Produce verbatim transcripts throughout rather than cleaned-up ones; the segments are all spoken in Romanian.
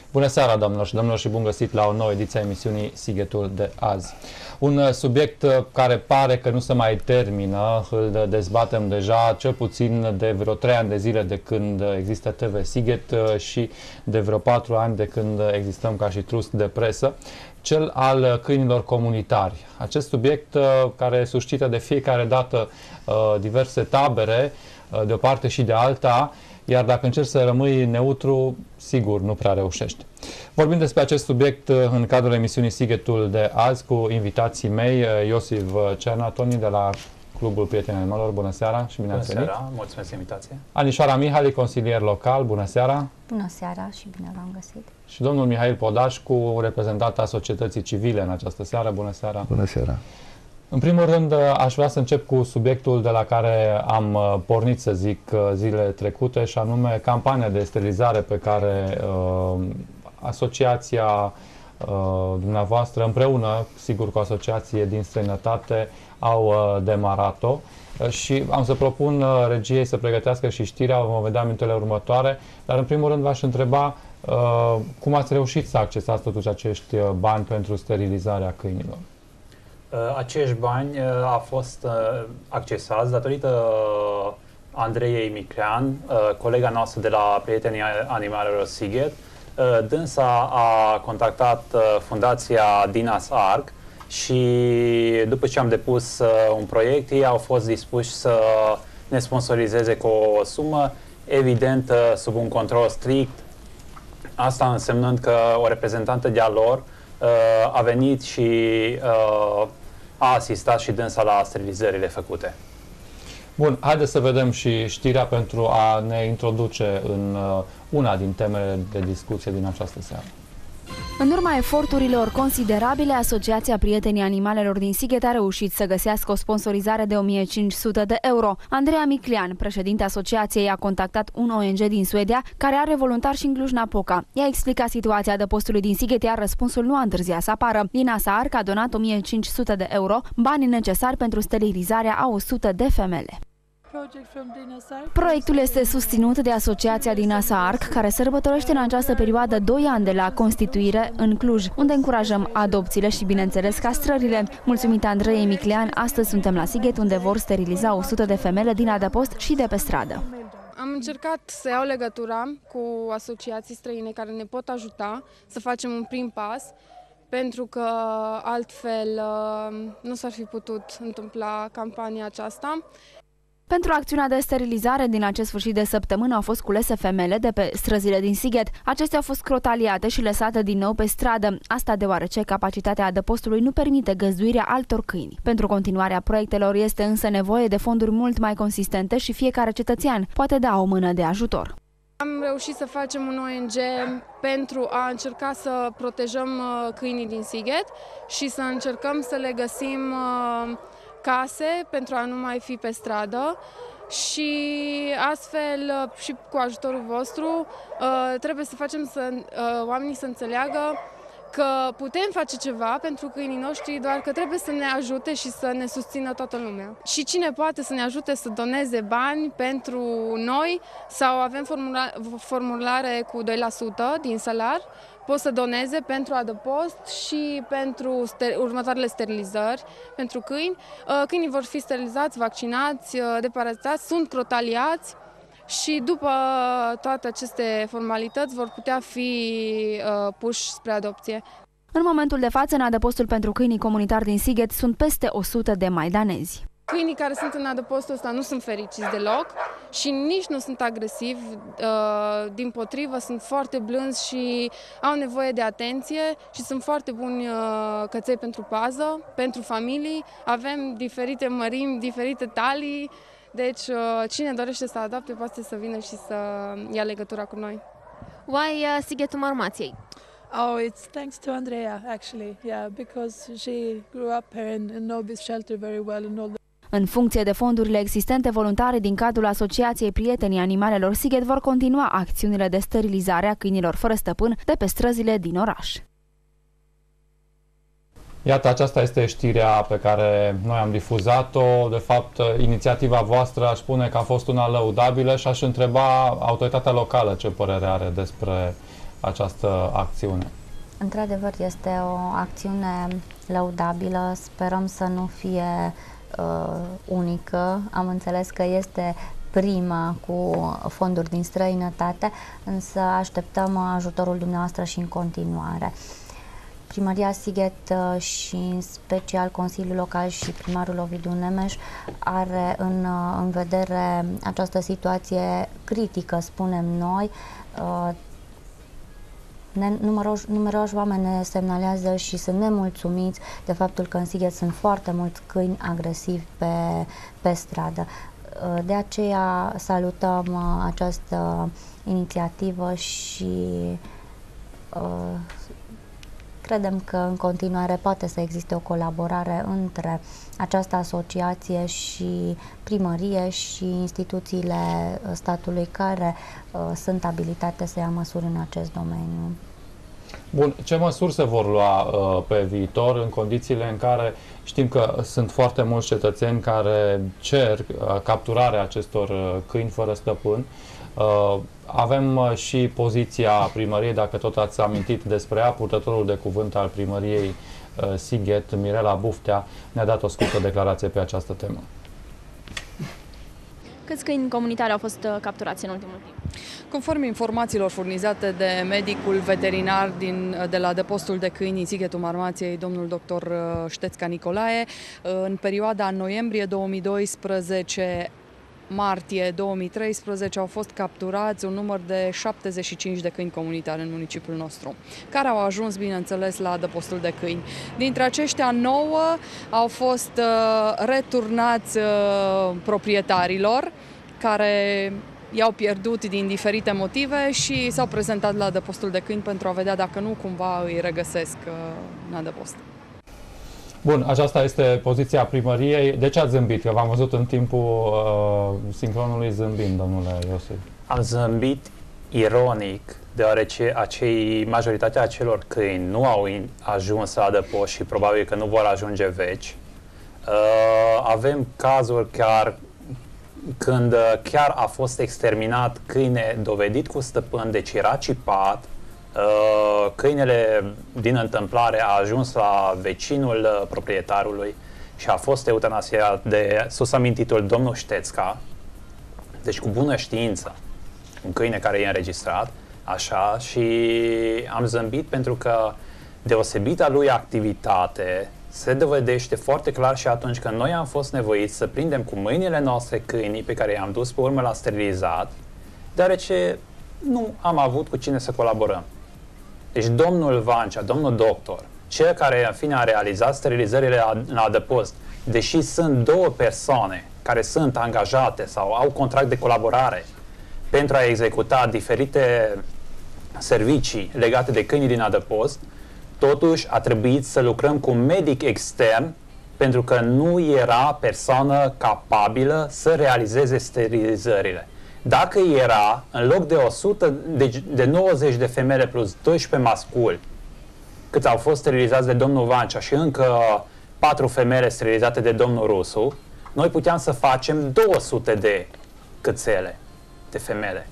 Bună seara, doamnelor și domnilor, și bun găsit la o nouă ediție a emisiunii Sighetul de azi. Un subiect care pare că nu se mai termină, îl dezbatem deja cel puțin de vreo trei ani de zile de când există T V Sighet și de vreo patru ani de când existăm ca și trust de presă, cel al câinilor comunitari. Acest subiect care suscită de fiecare dată diverse tabere, de o parte și de alta, iar dacă încerci să rămâi neutru, sigur, nu prea reușești. Vorbim despre acest subiect în cadrul emisiunii Sighetul de azi cu invitații mei, Iosif Cernatoni de la Clubul Prietenii Animalelor. Bună seara și bine ați venit! Bună seara, mulțumesc pentru invitație! Anișoara Mihali, consilier local. Bună seara! Bună seara și bine v-am găsit! Și domnul Mihail Podașcu, reprezentant al societății civile în această seară. Bună seara! Bună seara! În primul rând, aș vrea să încep cu subiectul de la care am pornit, să zic, zilele trecute, și anume campania de sterilizare pe care uh, asociația uh, dumneavoastră, împreună, sigur, cu asociație din străinătate, au uh, demarat-o. Uh, și am să propun uh, regiei să pregătească și știrea, vom vedea minutele următoare, dar în primul rând v-aș întreba uh, cum ați reușit să accesați totuși acești bani pentru sterilizarea câinilor. Acești bani au fost accesați datorită Andreiei Miclean, colega noastră de la Prietenii Animalelor Sighet. Dânsa a contactat Fundația Dinas Arc și după ce am depus un proiect, ei au fost dispuși să ne sponsorizeze cu o sumă, evident sub un control strict, asta însemnând că o reprezentantă de-a lor a venit și a asistat și dânsa la sterilizările făcute. Bun, haideți să vedem și știrea pentru a ne introduce în una din temele de discuție din această seară. În urma eforturilor considerabile, Asociația Prietenii Animalelor din Sighet a reușit să găsească o sponsorizare de o mie cinci sute de euro. Andreea Miclean, președinte asociației, a contactat un O N G din Suedia, care are voluntari și în Cluj-Napoca. Ea a explicat situația adăpostului din Sighet, iar răspunsul nu a întârziat să apară. Dinas Arc a donat o mie cinci sute de euro, banii necesari pentru sterilizarea a o sută de femele. Proiectul este susținut de Asociația Dinas Arc, care sărbătorește în această perioadă doi ani de la constituire în Cluj, unde încurajăm adopțiile și, bineînțeles, castrările. Mulțumită Andreiei Miclean, astăzi suntem la Sighet, unde vor steriliza o sută de femele din adăpost și de pe stradă. Am încercat să iau legătura cu asociații străine care ne pot ajuta să facem un prim pas, pentru că altfel nu s-ar fi putut întâmpla campania aceasta. Pentru acțiunea de sterilizare din acest sfârșit de săptămână au fost culese femele de pe străzile din Sighet. Acestea au fost crotaliate și lăsate din nou pe stradă, asta deoarece capacitatea adăpostului nu permite găzduirea altor câini. Pentru continuarea proiectelor este însă nevoie de fonduri mult mai consistente și fiecare cetățean poate da o mână de ajutor. Am reușit să facem un O N G pentru a încerca să protejăm câinii din Sighet și să încercăm să le găsim case pentru a nu mai fi pe stradă și astfel și cu ajutorul vostru trebuie să facem să oamenii să înțeleagă că putem face ceva pentru câinii noștri, doar că trebuie să ne ajute și să ne susțină toată lumea. Și cine poate să ne ajute să doneze bani pentru noi sau avem formula formulare cu doi la sută din salar, pot să doneze pentru adăpost și pentru ster următoarele sterilizări pentru câini. Câinii vor fi sterilizați, vaccinați, deparasitați, sunt crotaliați și după toate aceste formalități vor putea fi uh, puși spre adopție. În momentul de față, în adăpostul pentru câinii comunitari din Sighet sunt peste o sută de maidanezi. Câinii care sunt în adăpostul ăsta nu sunt fericiți deloc și nici nu sunt agresivi, uh, dimpotrivă, sunt foarte blânzi și au nevoie de atenție și sunt foarte buni uh, căței pentru pază, pentru familii. Avem diferite mărimi, diferite talii. Deci, cine dorește să adopte, poate să vină și să ia legătura cu noi. Why uh, Sighetul Marmației? Oh, it's thanks to Andrea, actually, yeah, because she grew up here and, and knows this shelter very well and all the... În funcție de fondurile existente, voluntari din cadrul Asociației Prietenii Animalelor Sighet vor continua acțiunile de sterilizare a câinilor fără stăpân de pe străzile din oraș. Iată, aceasta este știrea pe care noi am difuzat-o. De fapt, inițiativa voastră aș spune că a fost una lăudabilă și aș întreba autoritatea locală ce părere are despre această acțiune? Într-adevăr, este o acțiune lăudabilă, sperăm să nu fie uh, unică. Am înțeles că este prima cu fonduri din străinătate, însă așteptăm ajutorul dumneavoastră și în continuare. Primăria Sighet și în special Consiliul Local și primarul Ovidiu Nemes are în, în vedere această situație critică, spunem noi. Ne, numeroși, numeroși oameni ne semnalează și sunt nemulțumiți de faptul că în Sighet sunt foarte mulți câini agresivi pe, pe stradă. De aceea salutăm această inițiativă și uh, credem că în continuare poate să existe o colaborare între această asociație și primărie și instituțiile statului care uh, sunt abilitate să ia măsuri în acest domeniu. Bun, ce măsuri se vor lua uh, pe viitor în condițiile în care știm că sunt foarte mulți cetățeni care cer uh, capturarea acestor uh, câini fără stăpân? Uh, avem uh, și poziția primăriei, dacă tot ați amintit despre ea, purtătorul de cuvânt al primăriei uh, Sighet, Mirela Buftea, ne-a dat o scurtă declarație pe această temă. Câți câini comunitari au fost capturați în ultimul timp? Conform informațiilor furnizate de medicul veterinar din, de la depostul de câini Sighetul Marmației, domnul doctor Ștețca Nicolae, în perioada noiembrie două mii doisprezece martie două mii treisprezece au fost capturați un număr de șaptezeci și cinci de câini comunitari în municipiul nostru, care au ajuns, bineînțeles, la adăpostul de câini. Dintre aceștia, nouă au fost uh, returnați uh, proprietarilor, care i-au pierdut din diferite motive și s-au prezentat la adăpostul de câini pentru a vedea dacă nu cumva îi regăsesc uh, în adăpost. Bun, aceasta este poziția primăriei. De ce ați zâmbit? Că v-am văzut în timpul uh, sincronului zâmbind, domnule Iosif. Am zâmbit ironic, deoarece acei, majoritatea acelor câini nu au ajuns la adăpost și probabil că nu vor ajunge veci. Uh, avem cazuri chiar când chiar a fost exterminat câine dovedit cu stăpân, deci era cipat. Uh, câinele din întâmplare a ajuns la vecinul uh, proprietarului și a fost eutanasiat de sus amintitul domnul Ștețca, deci cu bună știință, un câine care e înregistrat, așa, și am zâmbit pentru că deosebita lui activitate se dovedește foarte clar și atunci când noi am fost nevoiți să prindem cu mâinile noastre câinii pe care i-am dus pe urmă la sterilizat, deoarece nu am avut cu cine să colaborăm. Deci domnul Vancea, domnul doctor, cel care în fine a realizat sterilizările în adăpost, deși sunt două persoane care sunt angajate sau au contract de colaborare pentru a executa diferite servicii legate de câinii din adăpost, totuși a trebuit să lucrăm cu un medic extern pentru că nu era persoană capabilă să realizeze sterilizările. Dacă era, în loc de, o sută, de, de nouăzeci de femele plus doisprezece masculi, cât au fost sterilizați de domnul Vancea și încă patru femele sterilizate de domnul Rusu, noi puteam să facem două sute de câțele, de femele,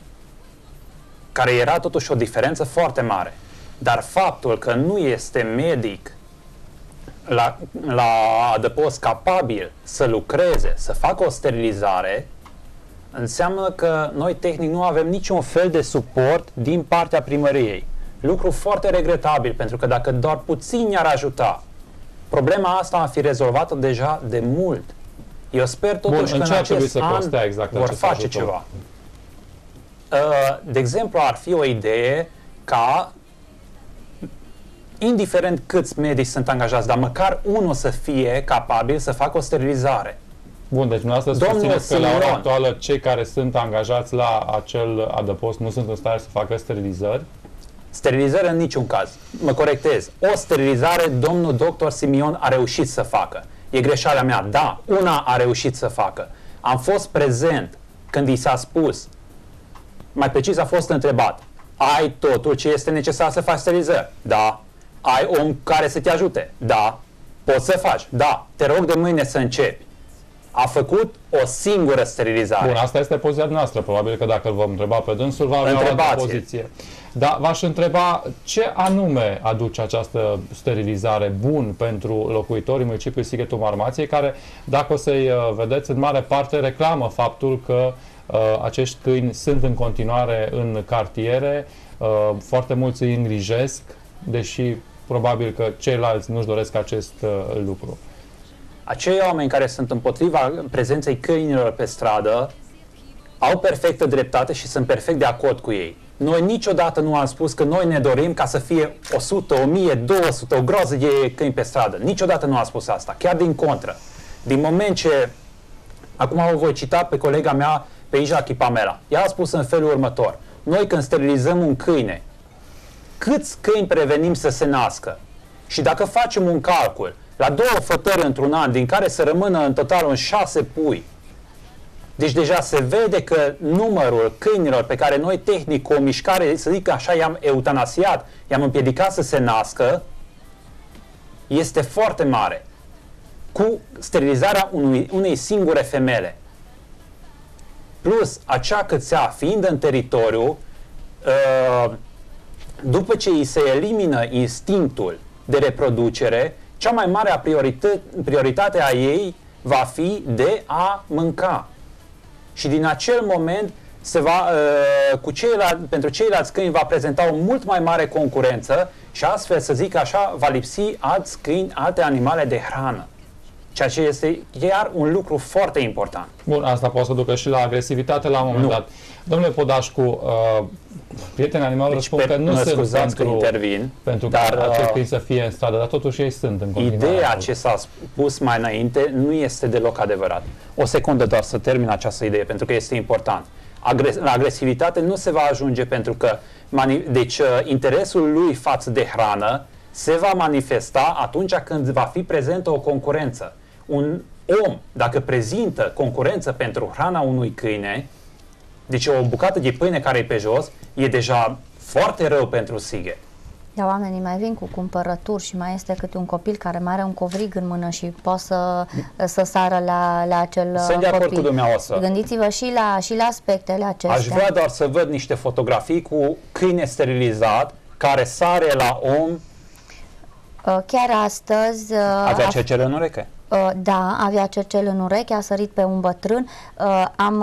care era totuși o diferență foarte mare. Dar faptul că nu este medic la, la adăpost capabil să lucreze, să facă o sterilizare, înseamnă că noi tehnic nu avem niciun fel de suport din partea primăriei. Lucru foarte regretabil, pentru că dacă doar puțin i-ar ajuta, problema asta ar fi rezolvată deja de mult. Eu sper totuși Bun, că în acest an exact vor face ajutor. ceva. De exemplu, ar fi o idee ca, indiferent câți medici sunt angajați, dar măcar unul să fie capabil să facă o sterilizare. Bun, deci dumneavoastră susțineți că la ora actuală cei care sunt angajați la acel adăpost nu sunt în stare să facă sterilizări? Sterilizări în niciun caz. Mă corectez. O sterilizare domnul doctor Simion a reușit să facă. E greșeala mea. Da, una a reușit să facă. Am fost prezent când i s-a spus, mai precis a fost întrebat, ai totul ce este necesar să faci sterilizări? Da. Ai om care să te ajute? Da. Poți să faci? Da. Te rog de mâine să începi. A făcut o singură sterilizare. Bun, asta este poziția noastră. Probabil că dacă îl vom întreba pe dânsul, va avea o altă poziție. Dar v-aș întreba ce anume aduce această sterilizare bun pentru locuitorii municipiului Sighetul Marmației, care, dacă o să-i vedeți, în mare parte reclamă faptul că uh, acești câini sunt în continuare în cartiere, uh, foarte mulți îi îngrijesc, deși probabil că ceilalți nu-și doresc acest uh, lucru. Acei oameni care sunt împotriva prezenței câinilor pe stradă au perfectă dreptate și sunt perfect de acord cu ei. Noi niciodată nu am spus că noi ne dorim ca să fie o sută, o mie, două sute, o groază de câini pe stradă. Niciodată nu am spus asta, chiar din contră. Din moment ce, acum o voi cita pe colega mea, pe Ija Chipamera, ea a spus în felul următor: noi când sterilizăm un câine, câți câini prevenim să se nască? Și dacă facem un calcul, la două fătări într-un an, din care să rămână în total un șase pui, deci deja se vede că numărul câinilor pe care noi tehnic cu o mișcare, să zic așa, i-am eutanasiat, i-am împiedicat să se nască, este foarte mare. Cu sterilizarea unui, unei singure femele. Plus acea câțea, fiind în teritoriu, după ce îi se elimină instinctul de reproducere, cea mai mare prioritate, prioritate a ei va fi de a mânca. Și din acel moment se va, uh, cu ceilalți, pentru ceilalți câini va prezenta o mult mai mare concurență și astfel, să zic așa, va lipsi alți câini, alte animale de hrană. Ceea ce este chiar un lucru foarte important. Bun, asta poate să ducă și la agresivitate la un moment nu. dat. Domnule Podașcu, uh, prietenii animalelor deci, spun că nu sunt pentru, intervin, pentru dar, că acești câini să fie în stradă, dar totuși ei sunt în continuare. Ideea acolo. ce s-a spus mai înainte nu este deloc adevărat. O secundă doar să termin această idee, pentru că este important. Agres la agresivitate nu se va ajunge pentru că deci, uh, interesul lui față de hrană se va manifesta atunci când va fi prezentă o concurență. Un om, dacă prezintă concurență pentru hrana unui câine, deci o bucată de pâine care e pe jos, e deja foarte rău pentru Sighet. Dar oamenii mai vin cu cumpărături și mai este câte un copil care mai are un covrig în mână și poate să, să sară la, la acel Sunt copil. de acord cu dumneavoastră. Gândiți-vă și la, și la aspectele acestea. Aș vrea doar să văd niște fotografii cu câine sterilizat care sare la om. Chiar astăzi... Avea cercel în ureche? Da, avea cercel în ureche, a sărit pe un bătrân. Am,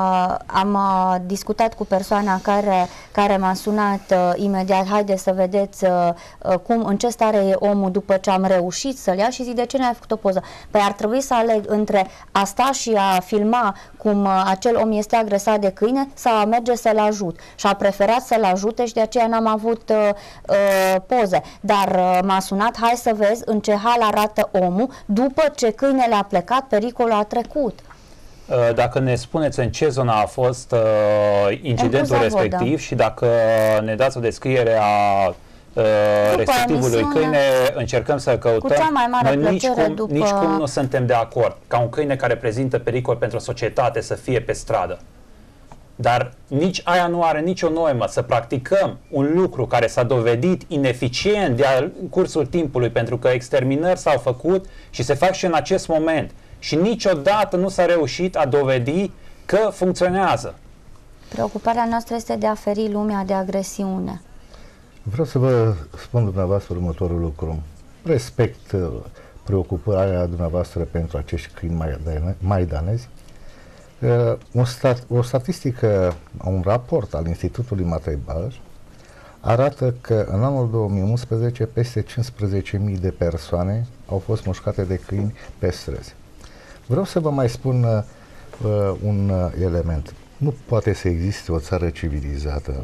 am discutat cu persoana care, care m-a sunat imediat: haide să vedeți cum, în ce stare e omul după ce am reușit să-l ia, și zic: de ce n-ai făcut o poză? Păi ar trebui să aleg între a sta și a filma cum acel om este agresat de câine sau a merge să-l ajut. Și a preferat să-l ajute și de aceea n-am avut uh, uh, poze. Dar uh, m-a sunat: hai să vezi în ce hal arată omul după ce câinele a plecat, pericolul a trecut. Dacă ne spuneți în ce zonă a fost uh, incidentul respectiv și dacă ne dați o descriere a uh, respectivului câine, încercăm să căutăm. Cu cea mai mare Noi nici cum, după... nici cum nu suntem de acord ca un câine care prezintă pericol pentru societate să fie pe stradă. Dar nici aia nu are nicio noimă să practicăm un lucru care s-a dovedit ineficient de-a cursul timpului, pentru că exterminări s-au făcut și se fac și în acest moment. Și niciodată nu s-a reușit a dovedi că funcționează. Preocuparea noastră este de a feri lumea de agresiune. Vreau să vă spun dumneavoastră următorul lucru. Respect preocuparea dumneavoastră pentru acești câini maidanezi. Uh, o, stat, o statistică, un raport al Institutului Matei Balș arată că în anul două mii unsprezece peste cincisprezece mii de persoane au fost mușcate de câini pe străzi. Vreau să vă mai spun uh, un uh, element. Nu poate să existe o țară civilizată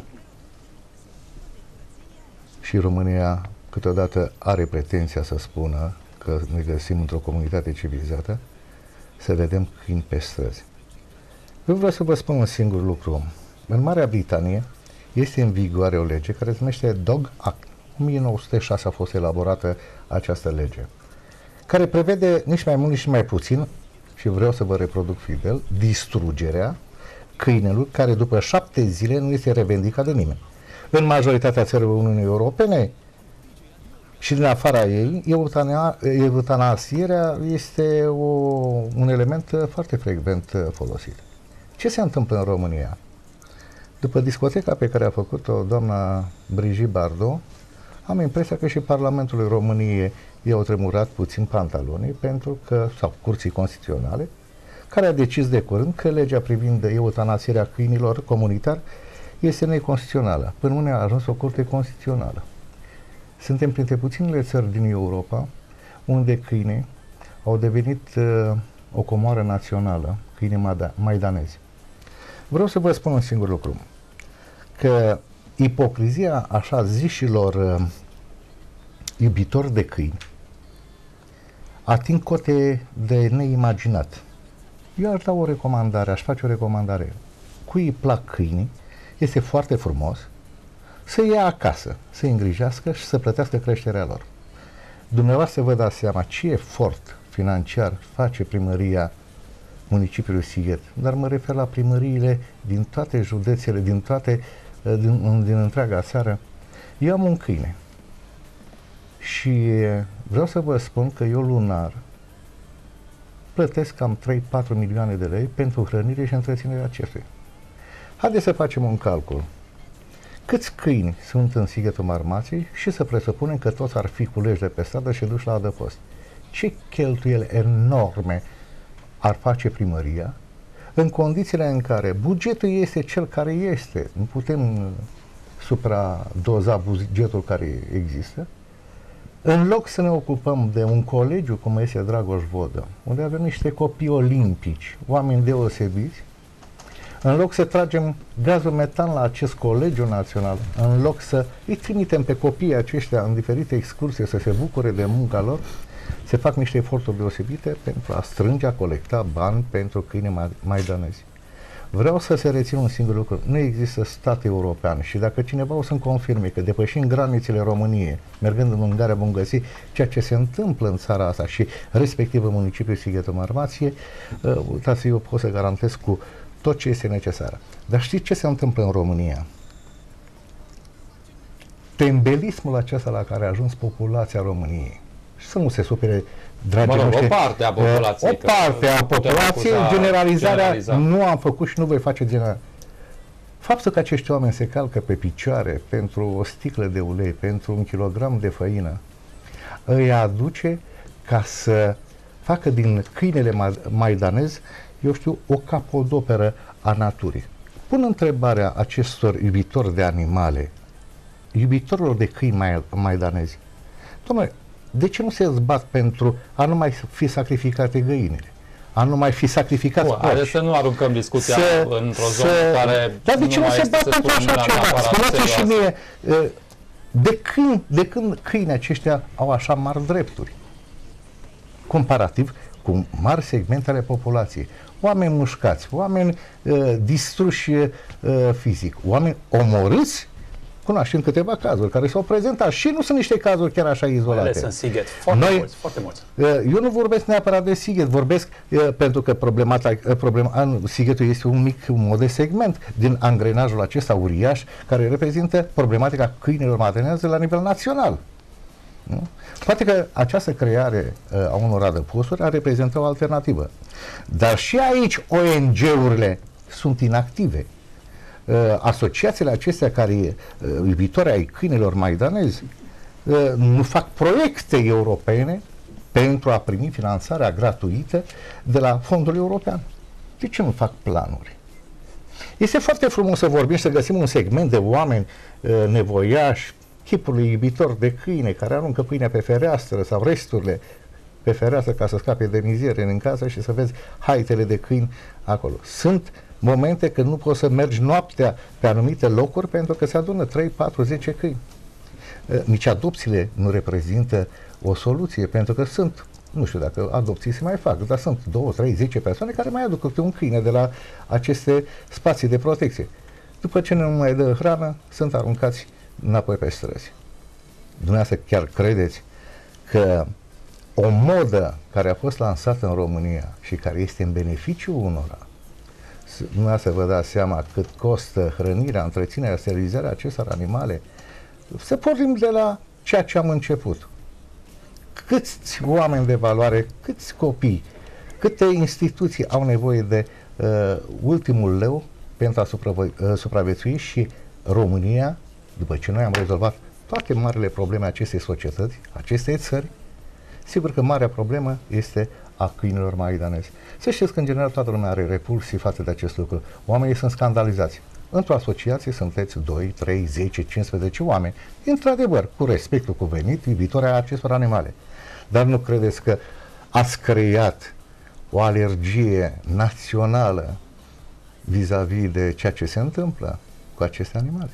și România câteodată are pretenția să spună că ne găsim într-o comunitate civilizată, să vedem câini pe străzi. Eu vreau să vă spun un singur lucru. În Marea Britanie este în vigoare o lege care se numește Dog Act. În o mie nouă sute șase a fost elaborată această lege, care prevede nici mai mult, nici mai puțin, și vreau să vă reproduc fidel, distrugerea câinelui care după șapte zile nu este revendicat de nimeni. În majoritatea țărilor Uniunii Europene și din afara ei, eutanasierea este o, un element foarte frecvent folosit. Ce se întâmplă în România? După discoteca pe care a făcut-o doamna Brigitte Bardot, am impresia că și Parlamentul României i-au tremurat puțin pantalonii, pentru că, sau Curții Constituționale, care a decis de curând că legea privind eutanasierea câinilor comunitari este neconstituțională. Până unde a ajuns o curte constituțională. Suntem printre puținele țări din Europa unde câinii au devenit uh, o comoară națională, câinii maidanezi. Vreau să vă spun un singur lucru, că ipocrizia așa zișilor uh, iubitori de câini ating cote de neimaginat. Eu aș da o recomandare, aș face o recomandare. Cui îi plac câinii, este foarte frumos să ia acasă, să îngrijească și să plătească creșterea lor. Dumneavoastră vă dați seama ce efort financiar face primăria municipiului Sighet, dar mă refer la primăriile din toate județele, din toate, din, din întreaga țară. Eu am un câine și vreau să vă spun că eu lunar plătesc cam trei patru milioane de lei pentru hrănire și întreținerea acestuia. Haideți să facem un calcul. Câți câini sunt în Sighetul Marmației și să presupunem că toți ar fi culeși de pe stradă și duși la adăpost. Ce cheltuieli enorme ar face primăria în condițiile în care bugetul este cel care este, nu putem supradoza bugetul care există, în loc să ne ocupăm de un colegiu cum este Dragoș Vodă, unde avem niște copii olimpici, oameni deosebiți, în loc să tragem gazul metan la acest colegiu național, în loc să îi trimitem pe copiii aceștia în diferite excursii să se bucure de munca lor, se fac niște eforturi deosebite pentru a strânge, a colecta bani pentru câini maidanezi. Vreau să se rețină un singur lucru. Nu există stat european și dacă cineva o să-mi confirme că depășind granițele României, mergând în Ungaria, vom găsi ceea ce se întâmplă în țara asta și respectiv în municipiul Sighetul Marmației, uh, uitați, eu pot să garantez cu tot ce este necesar. Dar știți ce se întâmplă în România? Tembelismul acesta la care a ajuns populația României, și să nu se supere, dragii mă rog, noștri, o parte a populației. o parte a populației, generalizarea generaliza. nu am făcut și nu voi face general. Faptul că acești oameni se calcă pe picioare pentru o sticlă de ulei, pentru un kilogram de făină, îi aduce ca să facă din câinele maidanez, eu știu, o capodoperă a naturii. Pun întrebarea acestor iubitori de animale, iubitorilor de câini maidanezi. Dom'le, de ce nu se zbat pentru a nu mai fi sacrificate găinile? A nu mai fi sacrificați porci? Haideți să nu aruncăm discuția să, într-o zonă să, care dar de ce nu, nu se bat pentru așa ceva? Spuneți și mie, de când, de când câinii aceștia au așa mari drepturi? Comparativ cu mari segmente ale populației. Oameni mușcați, oameni uh, distruși uh, fizic, oameni omorâți. Cunoaștem câteva cazuri care s-au prezentat și nu sunt niște cazuri chiar așa izolate. Ales în Sighet, foarte Noi, mulți, foarte mulți. Eu nu vorbesc neapărat de Sighet, vorbesc uh, pentru că problema, problema, Sighetul este un mic, un modest segment din angrenajul acesta uriaș care reprezintă problematica câinilor maidaneze la nivel național. Nu? Poate că această creare uh, a unor adăposturi ar reprezenta o alternativă. Dar și aici O N G-urile sunt inactive. Uh, asociațiile acestea care, uh, iubitori ai câinilor maidanezi, uh, nu fac proiecte europene pentru a primi finanțarea gratuită de la fondul european. De ce nu fac planuri? Este foarte frumos să vorbim și să găsim un segment de oameni uh, nevoiași, chipului iubitor de câine care aruncă pâinea pe fereastră sau resturile pe fereastră ca să scape de mizerie în casă și să vezi haitele de câini acolo. Sunt momente când nu poți să mergi noaptea pe anumite locuri pentru că se adună trei, patru, zece câini. Nici adopțiile nu reprezintă o soluție pentru că sunt, nu știu dacă adopții se mai fac, dar sunt două, trei, zece persoane care mai aduc câte un câine de la aceste spații de protecție. După ce nu mai dă hrană, sunt aruncați înapoi pe străzi. Dumneavoastră chiar credeți că o modă care a fost lansată în România și care este în beneficiu unora, dumneavoastră vă dați seama cât costă hrănirea, întreținerea, sterilizarea acestor animale, să pornim de la ceea ce am început. Câți oameni de valoare, câți copii, câte instituții au nevoie de uh, ultimul leu pentru a supraviețui și România, după ce noi am rezolvat toate marile probleme acestei societăți, acestei țări, sigur că marea problemă este a câinilor maidanezi. Să știți că, în general, toată lumea are repulsii față de acest lucru. Oamenii sunt scandalizați. Într-o asociație sunteți doi, trei, zece, cincisprezece oameni, într-adevăr, cu respectul cuvenit, iubitori a acestor animale. Dar nu credeți că ați creat o alergie națională vis-a-vis de ceea ce se întâmplă cu aceste animale?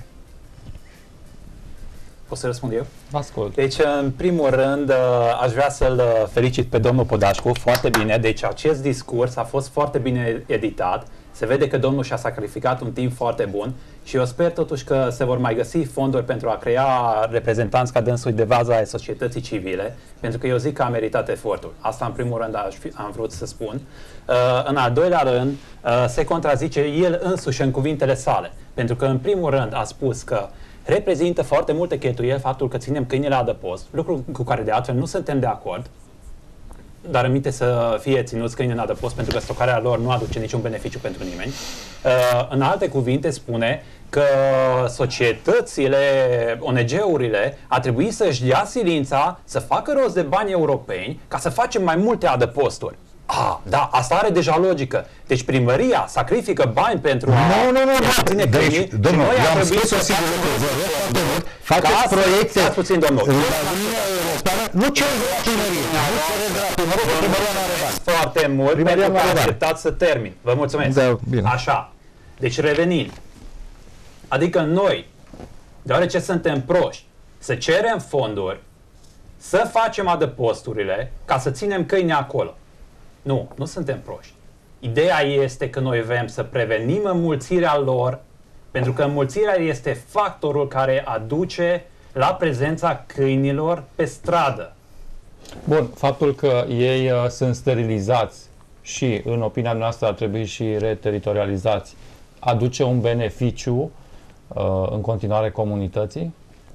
O să răspund eu? Ascult. Deci, în primul rând, aș vrea să-l felicit pe domnul Podașcu, foarte bine. Deci, acest discurs a fost foarte bine editat. Se vede că domnul și-a sacrificat un timp foarte bun și eu sper totuși că se vor mai găsi fonduri pentru a crea reprezentanți ca dânsul de bază ai societății civile, pentru că eu zic că a meritat efortul. Asta, în primul rând, aș fi, am vrut să spun. Uh, în al doilea rând, uh, se contrazice el însuși în cuvintele sale, pentru că, în primul rând, a spus că reprezintă foarte multe cheltuieli faptul că ținem câinile la adăpost, lucru cu care de altfel nu suntem de acord, dar îmite să fie ținuți câini în adăpost pentru că stocarea lor nu aduce niciun beneficiu pentru nimeni. Uh, în alte cuvinte spune că societățile, O N G-urile ar trebui să-și dea silința să facă rost de bani europeni ca să facem mai multe adăposturi. Ah, da, asta are deja logică. Deci primăria sacrifică bani pentru a... Nu, nu, nu, ține deci, câinii, domnul, noi eu ar am trebui spus-o să sigur că faceți proiecte. Stați puțin, domnul. La Uniunea Europeană, nu cereți de la primărie. Nu cereți de la primărie, că primăria nu are bani. Foarte mult Primăria pentru că nu are bani. acceptați să termin. Vă mulțumesc. Da, bine. Așa. Deci revenind. Adică noi, deoarece suntem proști, să cerem fonduri, să facem adăposturile ca să ținem câini acolo. Nu, nu suntem proști. Ideea este că noi vrem să prevenim înmulțirea lor, pentru că înmulțirea este factorul care aduce la prezența câinilor pe stradă. Bun, faptul că ei uh, sunt sterilizați și, în opinia noastră, ar trebui și reteritorializați, aduce un beneficiu uh, în continuare comunității?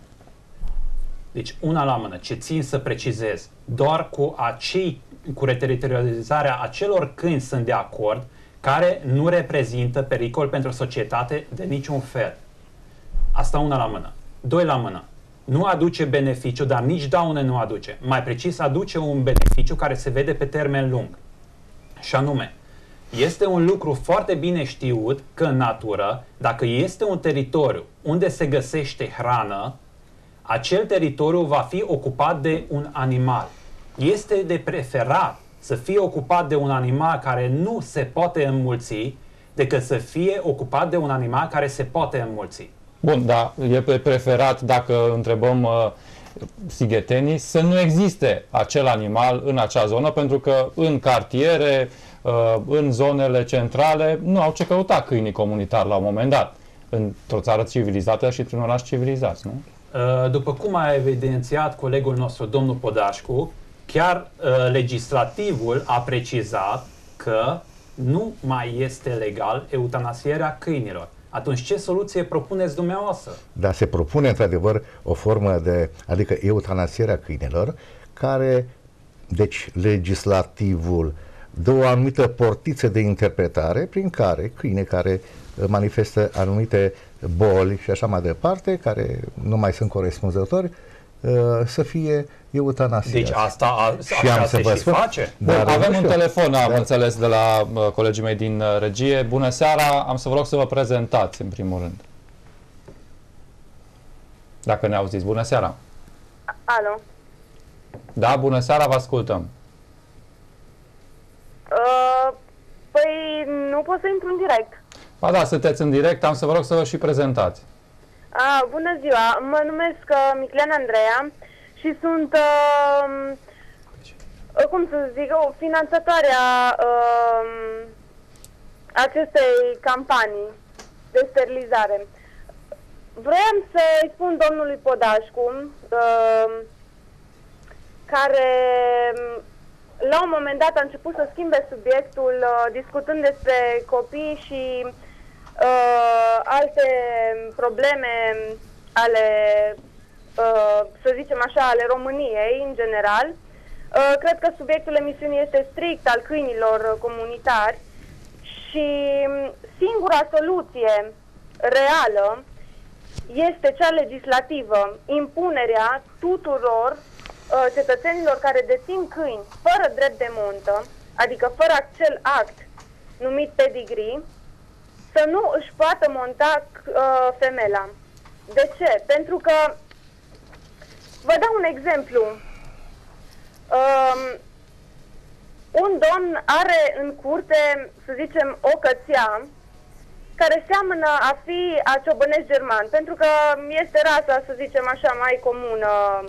Deci, una la mână, ce țin să precizez, doar cu acei, cu reteritorializarea acelor câini sunt de acord, care nu reprezintă pericol pentru societate de niciun fel. Asta una la mână. Doi la mână. Nu aduce beneficiu, dar nici daune nu aduce. Mai precis, aduce un beneficiu care se vede pe termen lung. Și anume, este un lucru foarte bine știut că în natură, dacă este un teritoriu unde se găsește hrană, acel teritoriu va fi ocupat de un animal. Este de preferat să fie ocupat de un animal care nu se poate înmulți, decât să fie ocupat de un animal care se poate înmulți. Bun, dar e preferat, dacă întrebăm uh, sighetenii, să nu existe acel animal în acea zonă, pentru că în cartiere, uh, în zonele centrale, nu au ce căuta câinii comunitari la un moment dat, într-o țară civilizată și într-un oraș civilizat, nu? Uh, după cum a evidențiat colegul nostru, domnul Podașcu, chiar uh, legislativul a precizat că nu mai este legal eutanasierea câinilor. Atunci ce soluție propuneți dumneavoastră? Da, se propune într-adevăr o formă de, adică eutanasierea câinilor, care, deci legislativul dă o anumită portiță de interpretare prin care câine care manifestă anumite boli și așa mai departe, care nu mai sunt corespunzători, să fie eutanasiați. Deci asta, a, și așa am se să vă și spun, face? Bun, avem un telefon, am dar... înțeles, de la uh, colegii mei din uh, regie. Bună seara, am să vă rog să vă prezentați, în primul rând. Dacă ne auziți. Bună seara! Alo? Da, bună seara, vă ascultăm. Uh, păi nu pot să intru în direct. Ba da, sunteți în direct, am să vă rog să vă și prezentați. Ah, bună ziua, mă numesc uh, Miclean Andreea și sunt, uh, cum să zic, o finanțatoarea uh, acestei campanii de sterilizare. Vroiam să-i spun domnului Podașcu, uh, care la un moment dat a început să schimbe subiectul uh, discutând despre copii și uh, alte probleme ale, uh, să zicem așa, ale României în general. Uh, cred că subiectul emisiunii este strict al câinilor comunitari Și singura soluție reală este cea legislativă, impunerea tuturor uh, cetățenilor care dețin câini fără drept de montă, adică fără acel act numit pedigree, să nu își poată monta uh, femela. De ce? Pentru că, vă dau un exemplu, um, un domn are în curte, să zicem, o cățea care seamănă a fi a ciobănesc german, pentru că este rasa, să zicem așa, mai comună.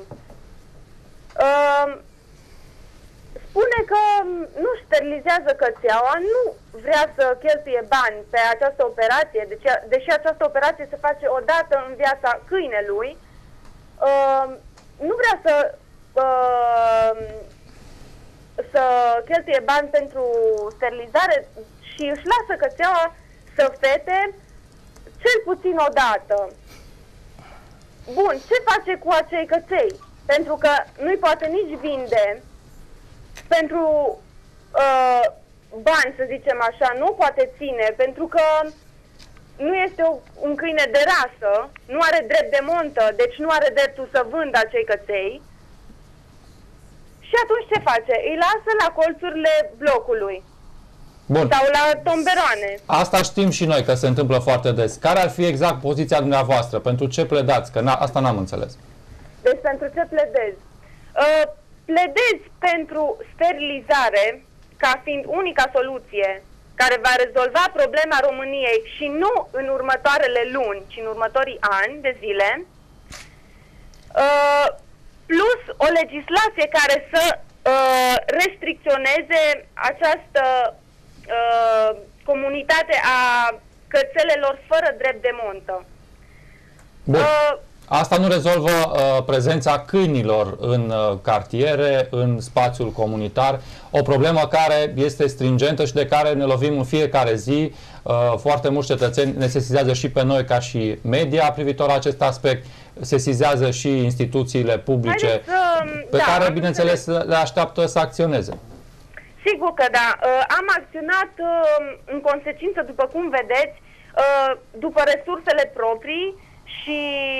Uh, spune că nu sterilizează cățeaua, nu vrea să cheltuie bani pe această operație, deci, deși această operație se face odată în viața câinelui, uh, nu vrea să, uh, să cheltuie bani pentru sterilizare și își lasă cățeaua să fete cel puțin o dată. Bun, ce face cu acei căței? Pentru că nu-i poate nici vinde pentru uh, bani, să zicem așa, nu poate ține, pentru că nu este o, un câine de rasă, nu are drept de montă, deci nu are dreptul să vândă acei căței. Și atunci ce face? Îi lasă la colțurile blocului. Bun. Sau la tomberoane. Asta știm și noi că se întâmplă foarte des. Care ar fi exact poziția dumneavoastră? Pentru ce pledați? Că asta n-am înțeles. Deci pentru ce pledez? Uh, pledez pentru sterilizare ca fiind unica soluție care va rezolva problema României și nu în următoarele luni, ci în următorii ani de zile, uh, plus o legislație care să uh, restricționeze această uh, comunitate a cățelelor fără drept de montă. Bun. Uh, Asta nu rezolvă uh, prezența câinilor în uh, cartiere, în spațiul comunitar, o problemă care este stringentă și de care ne lovim în fiecare zi. Uh, foarte mulți cetățeni ne sesizează și pe noi ca și media privitor la acest aspect, sesizează și instituțiile publice să, pe da, care, bineînțeles, le așteaptă să acționeze. Sigur că da. Uh, am acționat uh, în consecință, după cum vedeți, uh, după resursele proprii și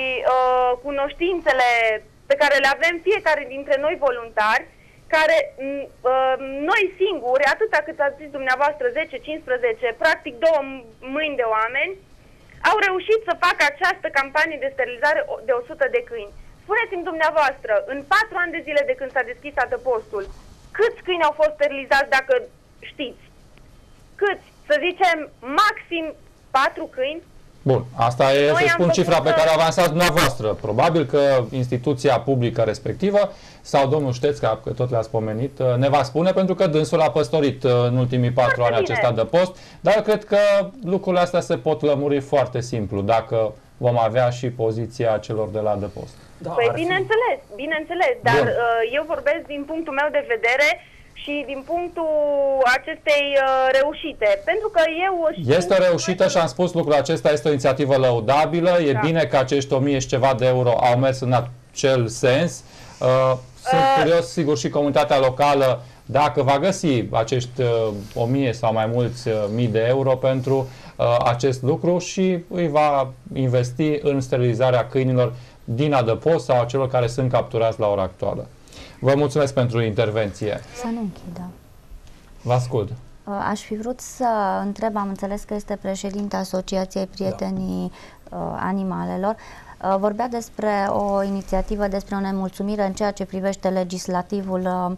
uh, cunoștințele pe care le avem fiecare dintre noi voluntari, care uh, noi singuri, atâta cât ați zis dumneavoastră, zece cincisprezece, practic două mâini de oameni, au reușit să facă această campanie de sterilizare de o sută de câini. Spuneți-mi dumneavoastră, în patru ani de zile de când s-a deschis adăpostul, câți câini au fost sterilizați, dacă știți? Câți? Să zicem, maxim patru câini? Bun, asta e, Noi să spun, cifra pe că... care o avansați dumneavoastră. Probabil că instituția publică respectivă sau domnul Ștețca, că tot le-ați pomenit, ne va spune, pentru că dânsul a păstorit în ultimii patru ani acest adăpost, dar cred că lucrurile astea se pot lămuri foarte simplu, dacă vom avea și poziția celor de la adăpost. Da, păi bineînțeles, bineînțeles, dar Bun. eu vorbesc din punctul meu de vedere și din punctul acestei uh, reușite. Pentru că eu știu... Este o reușită și am spus lucrul acesta, este o inițiativă lăudabilă. E da. bine că acești o mie și ceva de euro au mers în acel sens. Uh, sunt uh, curios, sigur, și comunitatea locală dacă va găsi acești uh, o mie sau mai mulți uh, mii de euro pentru uh, acest lucru și îi va investi în sterilizarea câinilor din adăpost sau a celor care sunt capturați la ora actuală. Vă mulțumesc pentru intervenție. Să nu închidă. Vă ascult. Aș fi vrut să întreb, am înțeles că este președinta Asociației Prietenii da. Animalelor. Vorbea despre o inițiativă, despre o nemulțumire în ceea ce privește legislativul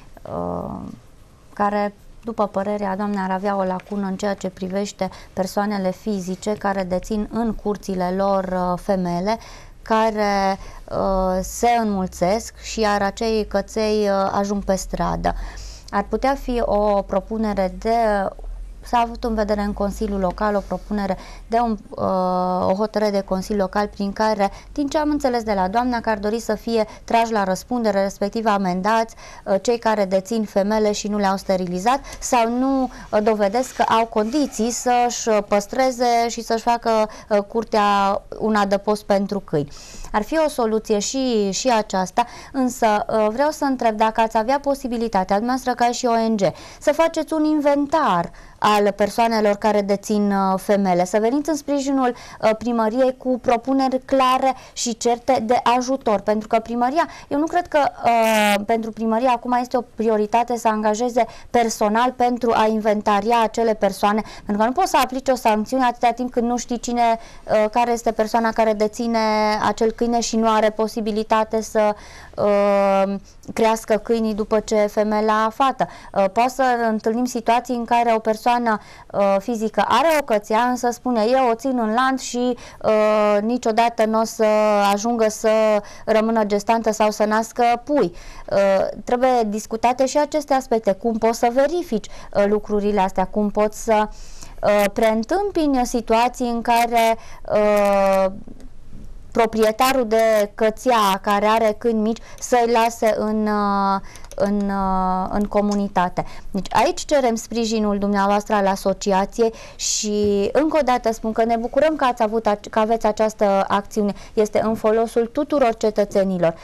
care, după părerea doamnei, ar avea o lacună în ceea ce privește persoanele fizice care dețin în curțile lor femele care uh, se înmulțesc și iar acei căței uh, ajung pe stradă. Ar putea fi o propunere de... S-a avut în vedere în Consiliul Local o propunere de un, uh, o hotărâre de Consiliu Local prin care, din ce am înțeles de la doamna, că ar dori să fie trași la răspundere, respectiv amendați uh, cei care dețin femele și nu le-au sterilizat sau nu uh, dovedesc că au condiții să-și păstreze și să-și facă uh, curtea un adăpost pentru câini. Ar fi o soluție și, și aceasta, însă uh, vreau să întreb dacă ați avea posibilitatea, dumneavoastră ca și O N G, să faceți un inventar al persoanelor care dețin uh, femele. Să veniți în sprijinul uh, primăriei cu propuneri clare și certe de ajutor, pentru că primăria, eu nu cred că uh, pentru primăria acum este o prioritate să angajeze personal pentru a inventaria acele persoane, pentru că nu poți să aplici o sancțiune atâta timp când nu știi cine, uh, care este persoana care deține acel câine și nu are posibilitate să uh, crească câinii după ce femela fată. Uh, poate să întâlnim situații în care o persoană uh, fizică are o cățea, însă spune eu o țin în lanț și uh, niciodată nu o să ajungă să rămână gestantă sau să nască pui. Uh, trebuie discutate și aceste aspecte, cum poți să verifici uh, lucrurile astea, cum poți să uh, preîntâmpini situații în care uh, proprietarul de cățea care are câini mici să-i lase în, în, în comunitate. Deci aici cerem sprijinul dumneavoastră al asociației și încă o dată spun că ne bucurăm că, ați avut, că aveți această acțiune. Este în folosul tuturor cetățenilor.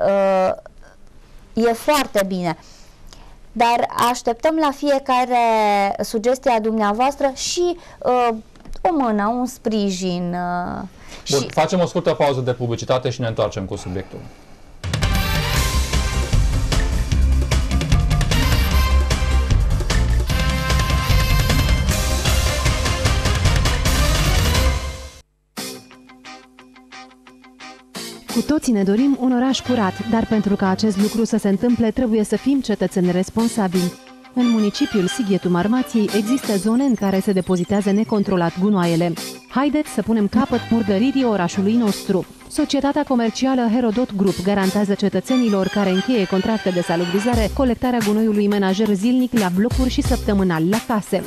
E foarte bine. Dar așteptăm la fiecare sugestie a dumneavoastră și o mână, un sprijin. Bun, și... facem o scurtă pauză de publicitate și ne întoarcem cu subiectul. Cu toții ne dorim un oraș curat, dar pentru ca acest lucru să se întâmple, trebuie să fim cetățeni responsabili. În municipiul Sighetul Marmației există zone în care se depozitează necontrolat gunoaiele. Haideți să punem capăt murdăririi orașului nostru. Societatea comercială Herodot Group garantează cetățenilor care încheie contracte de salubrizare colectarea gunoiului menajer zilnic la blocuri și săptămânal la case.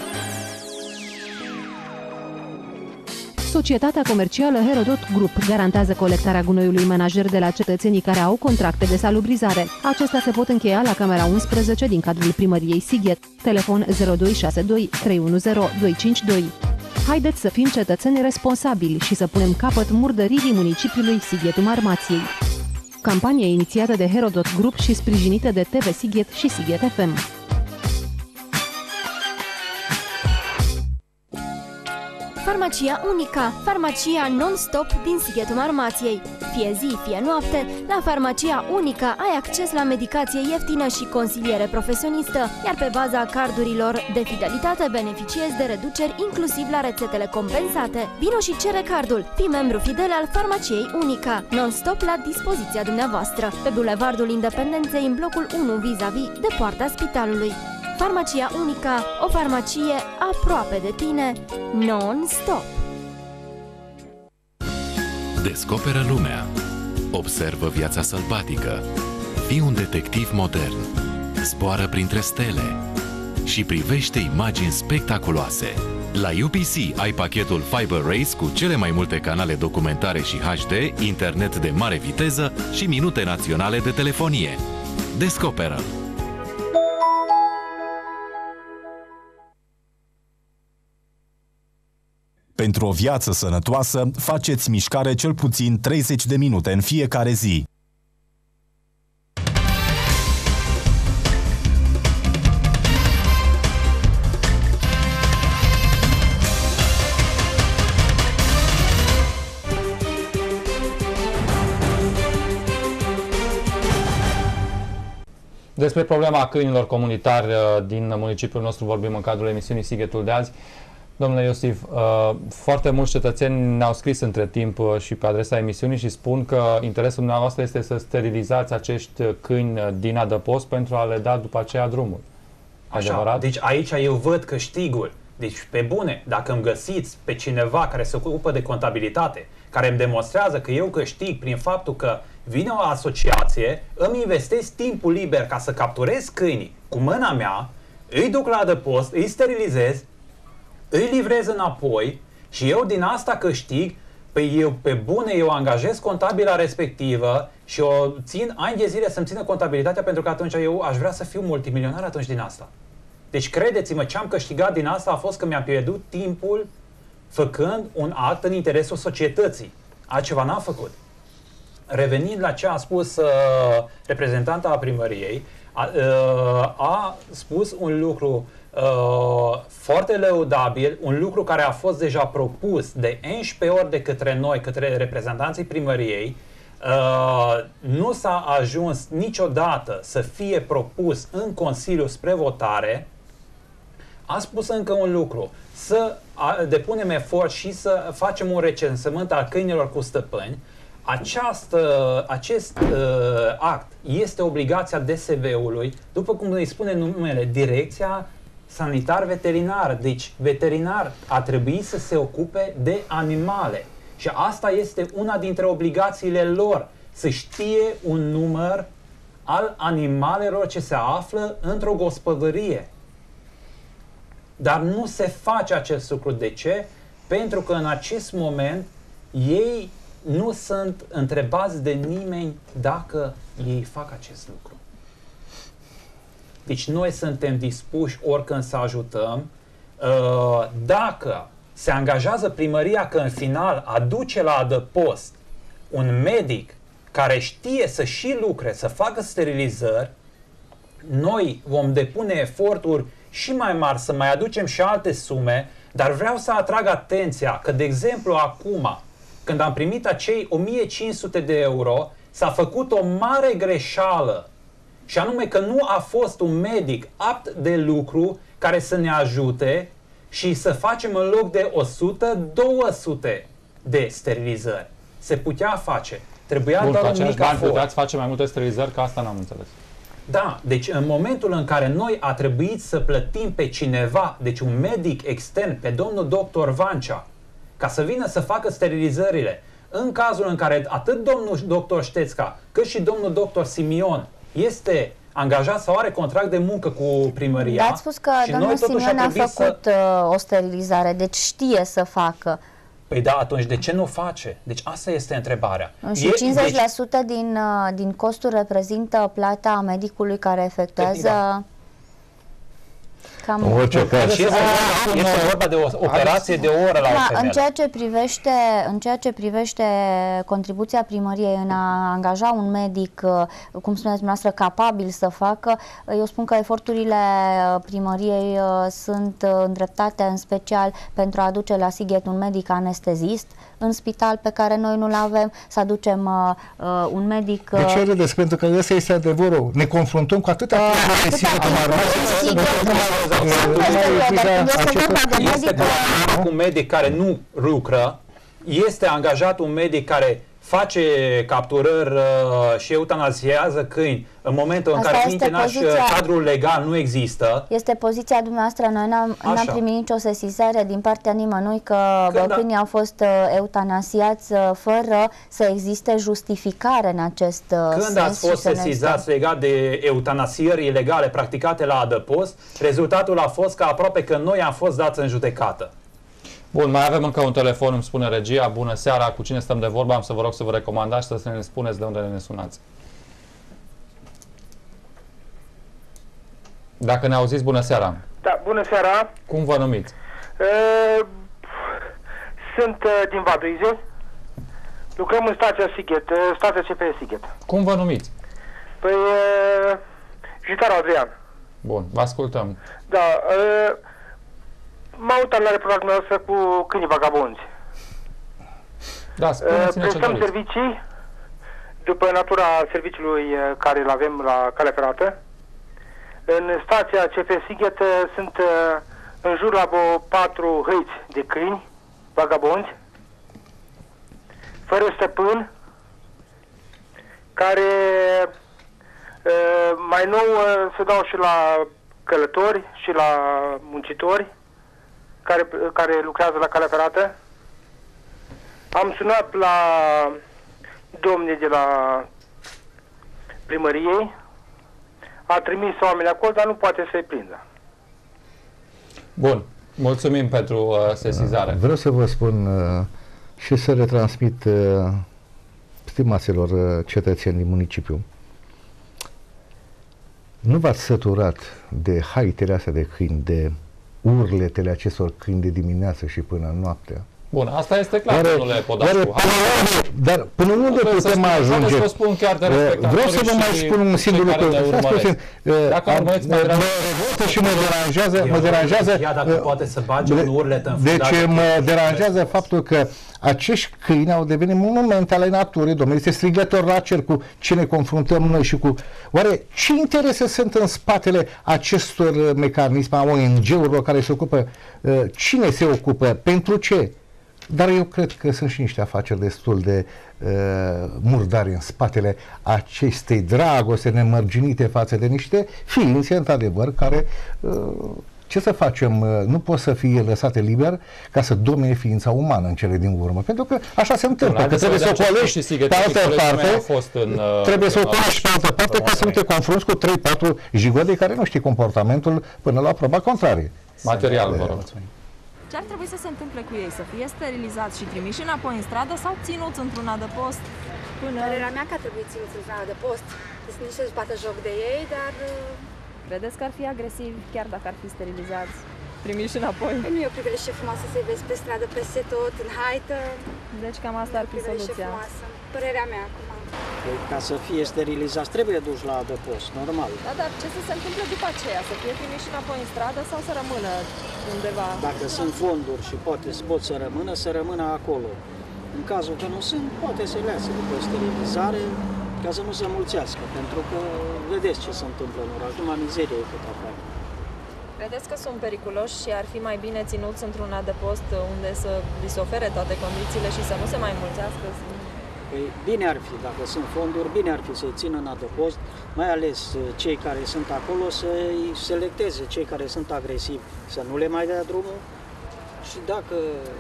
Societatea comercială Herodot Group garantează colectarea gunoiului menajer de la cetățenii care au contracte de salubrizare. Acestea se pot încheia la Camera unsprezece din cadrul primăriei Sighet. Telefon zero doi șase doi trei unu zero doi cinci doi. Haideți să fim cetățeni responsabili și să punem capăt murdăririi municipiului Sighetul Marmației. Campanie inițiată de Herodot Group și sprijinită de T V Sighet și Sighet F M. Farmacia Unica, farmacia non-stop din Sighetul Marmației. Fie zi, fie noapte, la Farmacia Unica ai acces la medicație ieftină și consiliere profesionistă, iar pe baza cardurilor de fidelitate beneficiezi de reduceri inclusiv la rețetele compensate. Vino și cere cardul. Fii membru fidel al Farmaciei Unica, non-stop la dispoziția dumneavoastră, pe Bulevardul Independenței în blocul unu vis-a-vis de Poarta Spitalului. Farmacia Unica, o farmacie aproape de tine, non-stop. Descoperă lumea. Observă viața sălbatică. Fii un detectiv modern. Zboară printre stele și privește imagini spectaculoase. La U P C ai pachetul Fiber Race cu cele mai multe canale documentare și H D, internet de mare viteză și minute naționale de telefonie. Descoperă-l! Pentru o viață sănătoasă, faceți mișcare cel puțin treizeci de minute în fiecare zi. Despre problema câinilor comunitari din municipiul nostru vorbim în cadrul emisiunii Sighetul de azi. Domnule Iosif, foarte mulți cetățeni ne-au scris între timp și pe adresa emisiunii și spun că interesul dumneavoastră este să sterilizați acești câini din adăpost pentru a le da după aceea drumul. Așa, adevărat? Deci aici eu văd câștigul. Deci, pe bune, dacă îmi găsiți pe cineva care se ocupă de contabilitate, care îmi demonstrează că eu câștig prin faptul că vine o asociație, îmi investesc timpul liber ca să capturez câinii cu mâna mea, îi duc la adăpost, îi sterilizez, îi livrez înapoi și eu din asta câștig, păi eu pe bune, eu angajez contabila respectivă și o țin ani de zile să-mi țină contabilitatea pentru că atunci eu aș vrea să fiu multimilionar atunci din asta. Deci credeți-mă, ce am câștigat din asta a fost că mi-am pierdut timpul făcând un act în interesul societății. Altceva n-am făcut. Revenind la ce a spus uh, reprezentanta a primăriei, a, uh, a spus un lucru Uh, foarte lăudabil, un lucru care a fost deja propus de unsprezece ori de către noi, către reprezentanții primăriei. Uh, nu s-a ajuns niciodată să fie propus în Consiliu spre votare. A spus încă un lucru, să depunem efort și să facem un recensământ al câinilor cu stăpâni. Această, acest uh, act este obligația D S V-ului, după cum îi spune numele, Direcția Sanitar-Veterinar. Deci veterinar a trebuit să se ocupe de animale. Și asta este una dintre obligațiile lor, să știe un număr al animalelor ce se află într-o gospodărie. Dar nu se face acest lucru. De ce? Pentru că în acest moment ei nu sunt întrebați de nimeni dacă ei fac acest lucru. Deci noi suntem dispuși oricând să ajutăm. Dacă se angajează primăria că în final aduce la adăpost un medic care știe să și lucre, să facă sterilizări, noi vom depune eforturi și mai mari să mai aducem și alte sume, dar vreau să atrag atenția că, de exemplu, acum, când am primit acei o mie cinci sute de euro, s-a făcut o mare greșeală, și anume că nu a fost un medic apt de lucru care să ne ajute și să facem în loc de o sută, două sute de sterilizări. Se putea face. Trebuia Bun, doar cu un aceeași mic bani efort. puteați face mai multe sterilizări, că asta n-am înțeles. Da, deci în momentul în care noi a trebuit să plătim pe cineva, deci un medic extern, pe domnul doctor Vancea, ca să vină să facă sterilizările, în cazul în care atât domnul doctor Ștețca, cât și domnul doctor Simion este angajat sau are contract de muncă cu primăria. Dar ați spus că domnul Simion a făcut să... o sterilizare, deci știe să facă. Păi da, atunci de ce nu face? Deci asta este întrebarea. Și cincizeci la sută deci... din, din costuri reprezintă plata medicului care efectuează... Da. Cam... În orice caz. Este, este vorba de o operație de o oră la da, în ceea ce privește, în ceea ce privește contribuția primăriei în a angaja un medic, cum spuneți dumneavoastră, capabil să facă, eu spun că eforturile primăriei sunt îndreptate în special pentru a aduce la Sighet un medic anestezist în spital pe care noi nu-l avem, să aducem uh, un medic... Uh, de ce râdeți? Pentru că ăsta este adevărul. Ne confruntăm cu atâta Este un medic care nu lucră, este angajat un medic care face capturări uh, și eutanasiază câini în momentul Asta în care intenaș cadrul legal nu există. Este poziția dumneavoastră. Noi n-am primit nicio sesizare din partea nimănui că câinii au fost uh, eutanasiați uh, fără să existe justificare în acest uh, Când sens. ați fost sesizați legat de eutanasiări ilegale practicate la adăpost, rezultatul a fost că aproape că noi am fost dați în judecată. Bun, mai avem încă un telefon, îmi spune regia. Bună seara, cu cine stăm de vorba? Am să vă rog să vă recomandați și să ne spuneți de unde ne sunați. Dacă ne auziți, bună seara. Da, bună seara. Cum vă numiți? Uh, sunt uh, din Vaduize. Lucrăm în stația Sighet, uh, stația C P S Sighet. Cum vă numiți? Păi, uh, Jitaru Adrian. Bun, vă ascultăm. Da, uh, m-am uitat la reportajul meu cu câinii vagabonzi. Da, spuneți-ne ce Prestăm servicii după natura serviciului care îl avem la calea ferată. În stația C P Sighet sunt în jur la vreo patru hăiți de câini vagabonzi, fără stăpân, care mai nou se dau și la călători și la muncitori care, care lucrează la calea ferată. Am sunat la domnii de la primăriei, a trimis oameni acolo, dar nu poate să-i prindă. Bun, mulțumim pentru uh, sesizare. Vreau să vă spun uh, și să retransmit uh, stimaților uh, cetățeni din municipiu. Nu v-ați săturat de haitele astea de câini, de urletele acestor câini de dimineață și până noaptea? Bun, asta este clar, Oare, domnule Podașcu. oare, dar până unde putem ajunge? Să spun chiar de Vreau să vă mai spun un singur lucru. Dacă urmăriți, mă revoltă și mă deranjează, mă deranjează, dacă poate să bage un urlet în deci mă deranjează faptul că acești câini au devenit monumente ale naturii, domnule, este strigător la cer cu ce ne confruntăm noi și cu... Oare ce interese sunt în spatele acestor mecanisme, a O N G-urilor care se ocupă? Cine se ocupă? Pentru ce? Dar eu cred că sunt și niște afaceri destul de uh, murdare în spatele acestei dragoste nemărginite față de niște ființe, într-adevăr, care... Uh, ce să facem? Nu pot să fie lăsate liber ca să domine ființa umană în cele din urmă. Pentru că așa se întâmplă, că trebuie să o colești pe altă parte, trebuie să o colești pe altă parte ca să nu te confrunți cu trei patru jigode care nu știi comportamentul până la proba contrarie. Material, vă rog. Ce ar trebui să se întâmple cu ei? Să fie sterilizați și trimiși înapoi în stradă sau ținuți într-un adăpost? Până... Părerea mea că ar trebui ținuți într-un adăpost. Deci nici să-și bată joc de ei, dar... Credeți că ar fi agresivi chiar dacă ar fi sterilizați, trimiși înapoi? Nu e o priveliște frumoasă să-i vezi pe stradă, peste tot, în haită. Deci cam asta ar fi soluția. Frumoasă. Părerea mea acum. Ca să fie sterilizați trebuie duși la adăpost, normal. Da, dar ce să se întâmple după aceea? Să fie trimiși înapoi în stradă sau să rămână undeva? Dacă sunt fonduri și poate pot să rămână, să rămână acolo. În cazul că nu sunt, poate să le lase după sterilizare, ca să nu se mulțească, pentru că vedeți ce se întâmplă în oraș, numai mizerie e cât afară. Credeți că sunt periculoși și ar fi mai bine ținuți într-un adăpost unde să li se ofere toate condițiile și să nu se mai mulțească? Păi bine ar fi, dacă sunt fonduri, bine ar fi să-i țină în adăpost, mai ales cei care sunt acolo să-i selecteze, cei care sunt agresivi, să nu le mai dea drumul și dacă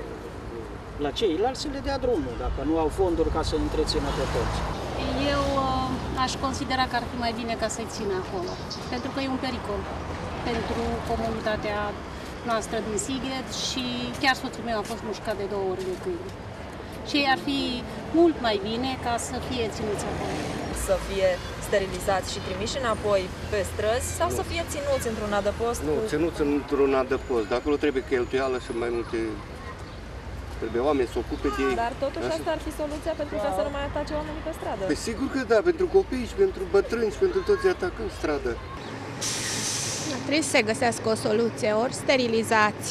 la ceilalți să le dea drumul, dacă nu au fonduri ca să întrețină pe toți. Eu uh, aș considera că ar fi mai bine ca să-i țină acolo, pentru că e un pericol pentru comunitatea noastră din Sighet și chiar soțul meu a fost mușcat de două ori de câini. Și ar fi mult mai bine ca să fie ținuți acolo. Să fie sterilizați și trimiși înapoi pe străzi sau nu. Să fie ținuți într-un adăpost? Nu, cu... ținuți într-un adăpost. De acolo trebuie cheltuială și mai multe... Trebuie oameni să ocupe de ei. Dar totuși asta ar fi soluția pentru ca să nu mai atace oamenii pe stradă. Păi sigur că da, pentru copii și pentru bătrâni și pentru toți atacând stradă. Trebuie să se găsească o soluție, ori sterilizați.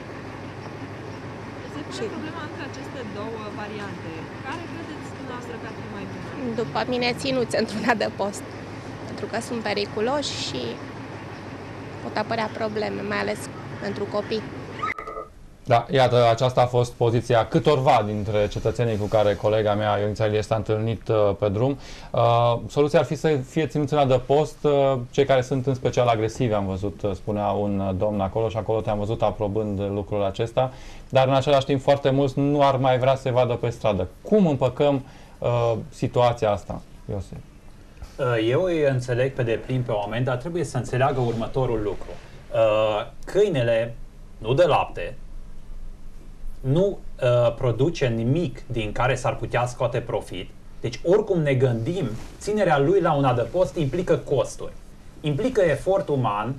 Se pune problema între aceste două variante. Care credeți dumneavoastră că ar fi mai bine? După mine ținuți într-un adăpost, pentru că sunt periculoși și pot apărea probleme, mai ales pentru copii. Da, iată, aceasta a fost poziția câtorva dintre cetățenii cu care colega mea, Ionica Ilie, s-a întâlnit uh, pe drum. Uh, soluția ar fi să fie ținuți în adăpost uh, cei care sunt în special agresivi, am văzut, uh, spunea un domn acolo și acolo te-am văzut aprobând lucrul acesta, dar în același timp foarte mulți nu ar mai vrea să se vadă pe stradă. Cum împăcăm uh, situația asta, Iosif? Eu îi înțeleg pe deplin pe oameni, dar trebuie să înțeleagă următorul lucru. Uh, câinele nu dă lapte, nu uh, produce nimic din care s-ar putea scoate profit. Deci oricum ne gândim, ținerea lui la un adăpost implică costuri, implică efort uman,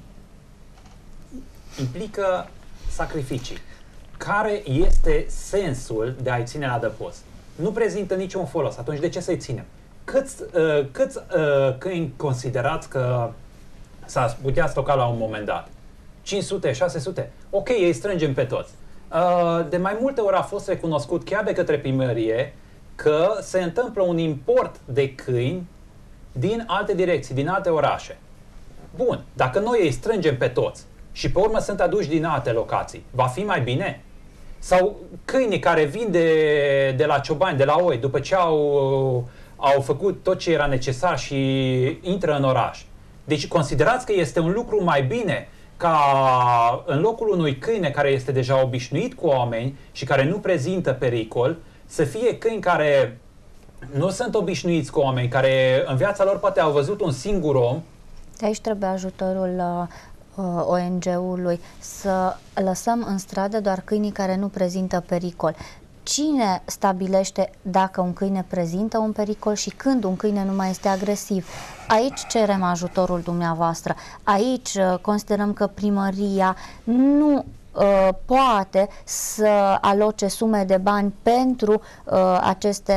implică sacrificii. Care este sensul de a-i ține la adăpost? Nu prezintă niciun folos, atunci de ce să-i ținem? Câți, uh, câți uh, câini considerați că s-ar putea stoca la un moment dat? cinci sute, șase sute? Ok, ei strângem pe toți. De mai multe ori a fost recunoscut chiar de către primărie că se întâmplă un import de câini din alte direcții, din alte orașe. Bun, dacă noi îi strângem pe toți și pe urmă sunt aduși din alte locații, va fi mai bine? Sau câinii care vin de, de la ciobani, de la oi, după ce au, au făcut tot ce era necesar și intră în oraș. Deci considerați că este un lucru mai bine ca în locul unui câine care este deja obișnuit cu oameni și care nu prezintă pericol, să fie câini care nu sunt obișnuiți cu oameni, care în viața lor poate au văzut un singur om. De aici trebuie ajutorul uh, O N G-ului, să lăsăm în stradă doar câinii care nu prezintă pericol. Cine stabilește dacă un câine prezintă un pericol și când un câine nu mai este agresiv? Aici cerem ajutorul dumneavoastră. Aici considerăm că primăria nu uh, poate să aloce sume de bani pentru uh, aceste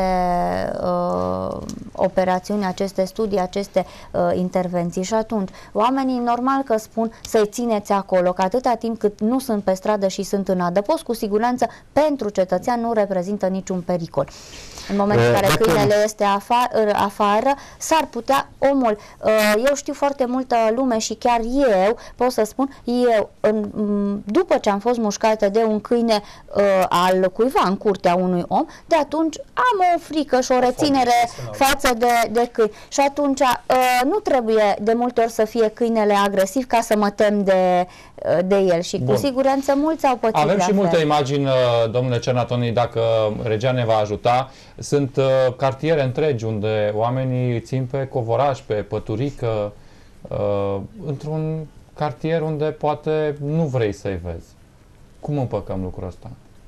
uh, operațiuni, aceste studii, aceste uh, intervenții. Și atunci, oamenii normal că spun să-i țineți acolo, că atâta timp cât nu sunt pe stradă și sunt în adăpost, cu siguranță pentru cetățean nu reprezintă niciun pericol. În momentul în care câinele este afară, afară s-ar putea omul, eu știu foarte multă lume și chiar eu pot să spun, eu după ce am fost mușcată de un câine al cuiva în curtea unui om, de atunci am o frică și o reținere față de, de câini. Și atunci nu trebuie de multe ori să fie câinele agresiv ca să mă tem de, de el și Bun. Cu siguranță mulți au pățit. Avem de și fel. multe imagini, domnule Cernatoni, dacă regia ne va ajuta. Sunt uh, cartiere întregi unde oamenii țin pe covoraș, pe păturică, uh, într-un cartier unde poate nu vrei să-i vezi. Cum împăcăm lucrul ăsta?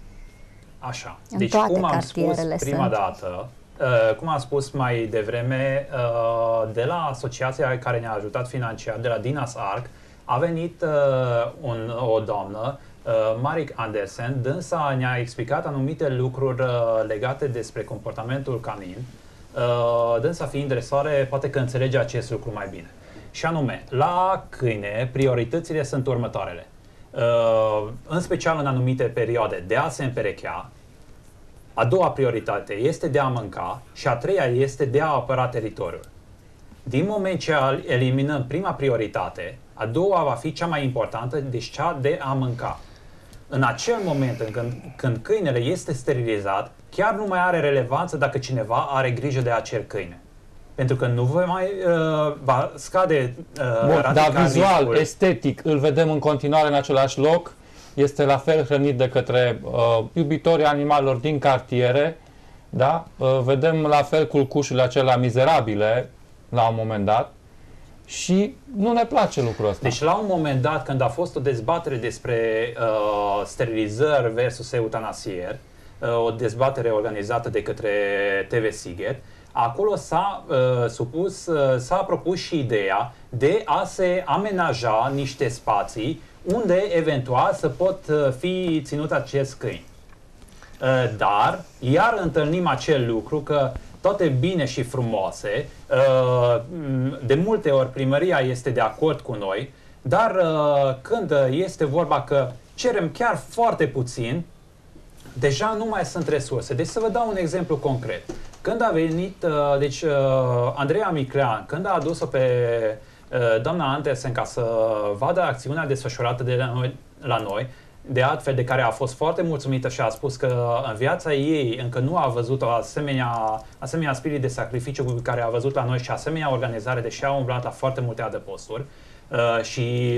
Așa. În deci, cum am spus prima sunt. dată, uh, cum am spus mai devreme, uh, de la asociația care ne-a ajutat financiar, de la Dinas Arc, a venit uh, un, o doamnă, Uh, Marik Andersen, dânsa ne-a explicat anumite lucruri uh, legate despre comportamentul canin. Uh, dânsa fiind dresoare, poate că înțelege acest lucru mai bine. Și anume, la câine, prioritățile sunt următoarele. Uh, în special în anumite perioade, de a se împerechea. A doua prioritate este de a mânca și a treia este de a apăra teritoriul. Din moment ce eliminăm prima prioritate, a doua va fi cea mai importantă, deci cea de a mânca. În acel moment în când, când câinele este sterilizat, chiar nu mai are relevanță dacă cineva are grijă de acel câine. Pentru că nu va mai uh, va scade uh, Bun, dar vizual, riscul. estetic, îl vedem în continuare în același loc, este la fel hrănit de către uh, iubitorii animalelor din cartiere, da? Uh, vedem la fel culcușurile acelea mizerabile la un moment dat. Și nu ne place lucrul ăsta. Deci la un moment dat, când a fost o dezbatere despre uh, sterilizări versus eutanasier, uh, o dezbatere organizată de către T V Sighet, acolo s-a uh, supus, uh, s-a propus și ideea de a se amenaja niște spații unde eventual să pot uh, fi ținut acest câini. Uh, dar, iar întâlnim acel lucru că toate bine și frumoase, de multe ori primăria este de acord cu noi, dar când este vorba că cerem chiar foarte puțin, deja nu mai sunt resurse. Deci să vă dau un exemplu concret. Când a venit, deci Andreea Miclean, când a adus-o pe doamna Andersen ca să vadă acțiunea desfășurată de la noi, la noi, de altfel de care a fost foarte mulțumită și a spus că în viața ei încă nu a văzut o asemenea, asemenea spirit de sacrificiu pe care a văzut la noi și asemenea organizare, deși a umblat la foarte multe adăposturi. Uh, și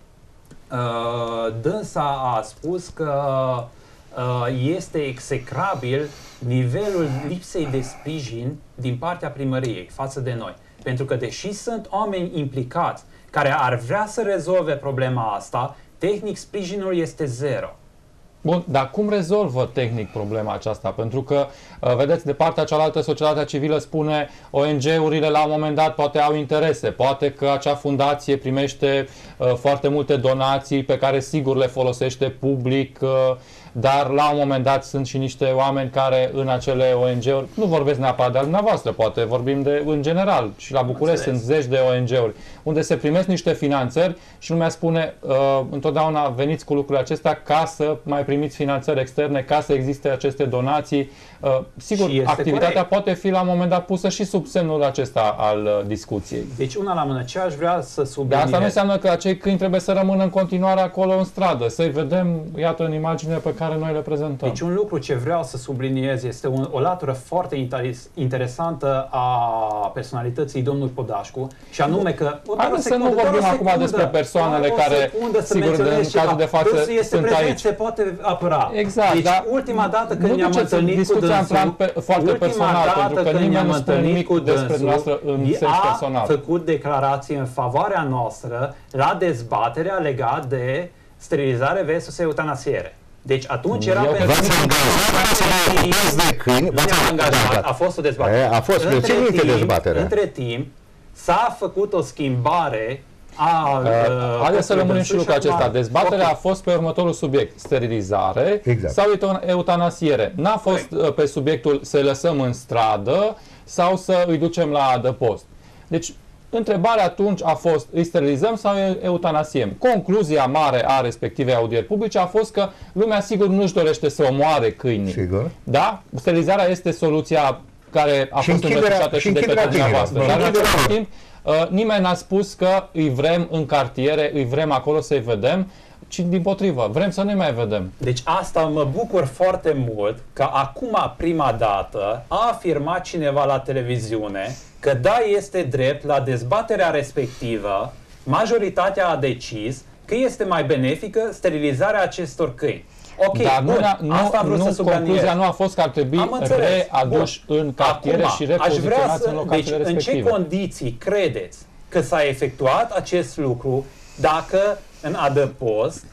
uh, dânsa a spus că uh, este execrabil nivelul lipsei de sprijin din partea primăriei față de noi. Pentru că deși sunt oameni implicați care ar vrea să rezolve problema asta, tehnic, sprijinul este zero. Bun, dar cum rezolvă tehnic problema aceasta? Pentru că, vedeți, de partea cealaltă, societatea civilă spune O N G-urile la un moment dat poate au interese, poate că acea fundație primește uh, foarte multe donații pe care sigur le folosește public, uh, dar la un moment dat sunt și niște oameni care în acele O N G-uri, nu vorbesc neapărat de al dumneavoastră, poate vorbim de în general, și la București sunt zeci de O N G-uri, unde se primesc niște finanțări și lumea spune uh, întotdeauna veniți cu lucrurile acestea ca să mai primiți finanțări externe, ca să existe aceste donații. Uh, sigur, activitatea corect. Poate fi la un moment dat pusă și sub semnul acesta al uh, discuției. Deci una la mână, ce aș vrea să subliniez. Dar asta nu înseamnă că acei câini trebuie să rămână în continuare acolo în stradă, să-i vedem, iată, în imaginile pe care noi le prezentăm. Deci un lucru ce vreau să subliniez este un, o latură foarte interesantă a personalității domnului Podașcu, și anume că... Haideți să nu vorbim acum despre persoanele care, sigur, în cazul de față sunt aici. Se poate apăra. Exact, deci, dar ultima dată când ne-am întâlnit cu dânsul, în plan pe, foarte personal, pentru că nimeni nu spune nimic despre noastră în sens personal. A făcut declarații în favoarea noastră la dezbaterea legată de sterilizare versus eutanasiere. Deci atunci era pentru... V-ați angajat de câini? A fost o dezbatere. A fost, între timp, dezbatere. Între timp s-a făcut o schimbare A, uh, haideți să lămurim și lucrul acesta. Dezbaterea okay. a fost pe următorul subiect, sterilizare exact. sau eutanasiere. N-a fost uh, pe subiectul să-i lăsăm în stradă sau să îi ducem la adăpost. Deci, întrebarea atunci a fost, îi sterilizăm sau eutanasiem? Concluzia mare a respectivei audieri publice a fost că lumea sigur nu-și dorește să omoare câinii. Sigur. Da? Sterilizarea este soluția care a și fost îmbrățișată și, și de către dumneavoastră. Dar în același timp, uh, nimeni n-a spus că îi vrem în cartiere, îi vrem acolo să-i vedem, ci dimpotrivă, vrem să nu mai vedem. Deci asta mă bucur foarte mult că acum, prima dată, a afirmat cineva la televiziune că da, este drept, la dezbaterea respectivă, majoritatea a decis că este mai benefică sterilizarea acestor câini. Ok, dar bun, nu, asta nu, să concluzia nu a fost că ar trebui readuși în cartiere și repoziționați în locațiile deci, respective. În ce condiții credeți că s-a efectuat acest lucru dacă în adăpost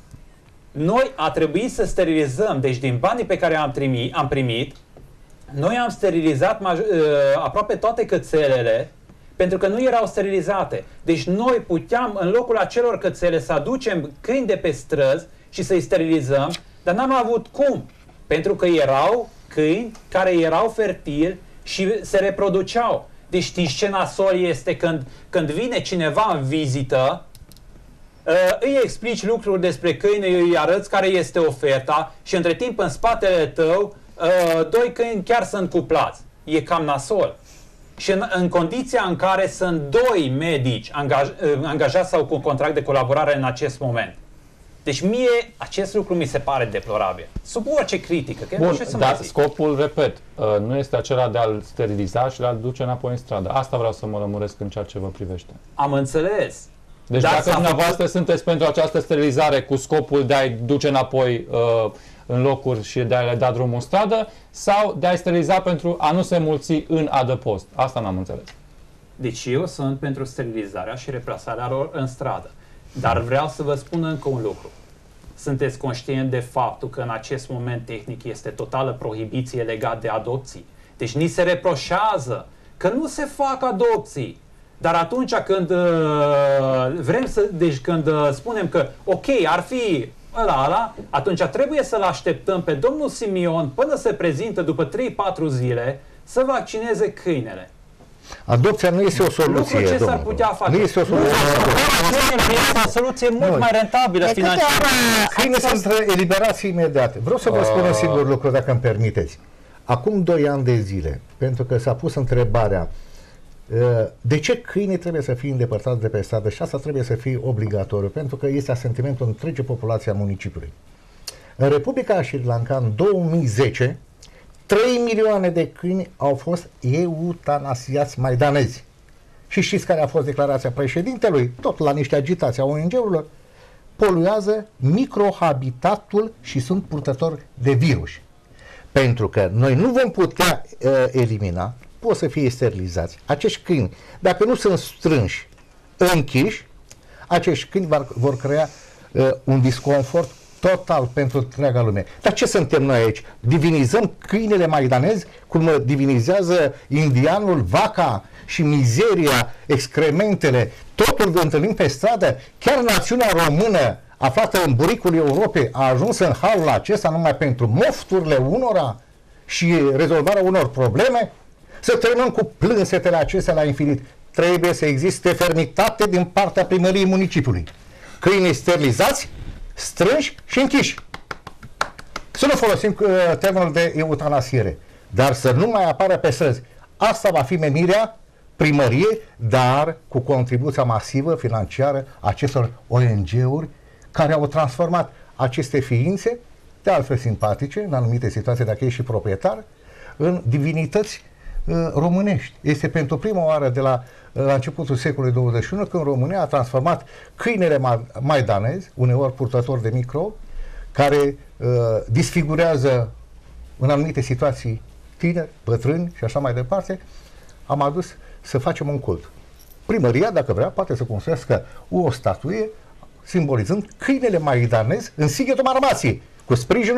noi a trebuit să sterilizăm, deci din banii pe care am primit, am primit noi am sterilizat uh, aproape toate cățelele pentru că nu erau sterilizate. Deci noi puteam în locul acelor cățele să aducem câini de pe străzi și să-i sterilizăm, dar n-am avut cum. Pentru că erau câini care erau fertili și se reproduceau. Deci știți ce nasol este când, când vine cineva în vizită, uh, îi explici lucruri despre câine, îi arăți care este oferta și între timp în spatele tău uh, doi câini chiar sunt cuplați. E cam nasol. Și în, în condiția în care sunt doi medici angaj, uh, angajați sau cu contract de colaborare în acest moment. Deci mie acest lucru mi se pare deplorabil. Sub orice critică. Că Bun, ce să dar scopul, repet, nu este acela de a-l steriliza și de a-l duce înapoi în stradă. Asta vreau să mă lămuresc în ceea ce vă privește. Am înțeles. Deci dar dacă dumneavoastră făcut... sunteți pentru această sterilizare cu scopul de a-i duce înapoi uh, în locuri și de a le da drumul în stradă sau de a-i steriliza pentru a nu se mulți în adăpost. Asta n-am înțeles. Deci eu sunt pentru sterilizarea și replasarea lor în stradă. Dar vreau să vă spun încă un lucru. Sunteți conștient de faptul că în acest moment tehnic este totală prohibiție legat de adopții. Deci ni se reproșează că nu se fac adopții. Dar atunci când uh, vrem să, deci când uh, spunem că ok, ar fi ăla, ăla, atunci trebuie să-l așteptăm pe domnul Simion până se prezintă după trei patru zile să vaccineze câinele. Adopția nu este o soluție, ce s-ar putea face? Nu este o soluție. Nu, este o soluție mult nu. mai rentabilă financiar. Câinii sunt eliberați imediat. Vreau să vă spun un singur lucru, dacă îmi permiteți. Acum doi ani de zile, pentru că s-a pus întrebarea de ce câinii trebuie să fie îndepărtați de pe stradă și asta trebuie să fie obligatoriu, pentru că este asentimentul întregii populații a municipiului. În Republica Sri Lanka, în două mii zece, trei milioane de câini au fost eutanasiați maidanezi. Și știți care a fost declarația președintelui? Tot la niște agitații a O N G-urilor. Poluează microhabitatul și sunt purtători de virus. Pentru că noi nu vom putea uh, elimina, pot să fie sterilizați. Acești câini, dacă nu sunt strânși, închiși, acești câini vor, vor crea uh, un disconfort total pentru întreaga lume. Dar ce suntem noi aici? Divinizăm câinele maidanezi cum divinizează indianul, vaca și mizeria, excrementele, totul de întâlnim pe stradă. Chiar națiunea română aflată în buricul Europei a ajuns în halul acesta numai pentru mofturile unora și rezolvarea unor probleme. Să terminăm cu plânsetele acestea la infinit. Trebuie să existe fermitate din partea primăriei municipiului. Câinii sterilizați, strânși și închiși. Să nu folosim uh, termenul de eutanasiere, dar să nu mai apară pe străzi. Asta va fi menirea primăriei, dar cu contribuția masivă financiară a acestor O N G-uri care au transformat aceste ființe, de altfel simpatice, în anumite situații, dacă ești și proprietar, în divinități uh, românești. Este pentru prima oară de la, la începutul secolului douăzeci și unu când România a transformat câinele maidanezi, uneori purtători de microbi, care uh, disfigurează în anumite situații tineri, bătrâni și așa mai departe, am adus să facem un cult. Primăria, dacă vrea, poate să construiască o statuie simbolizând câinele maidanez în Sighetul Marmației, cu sprijinul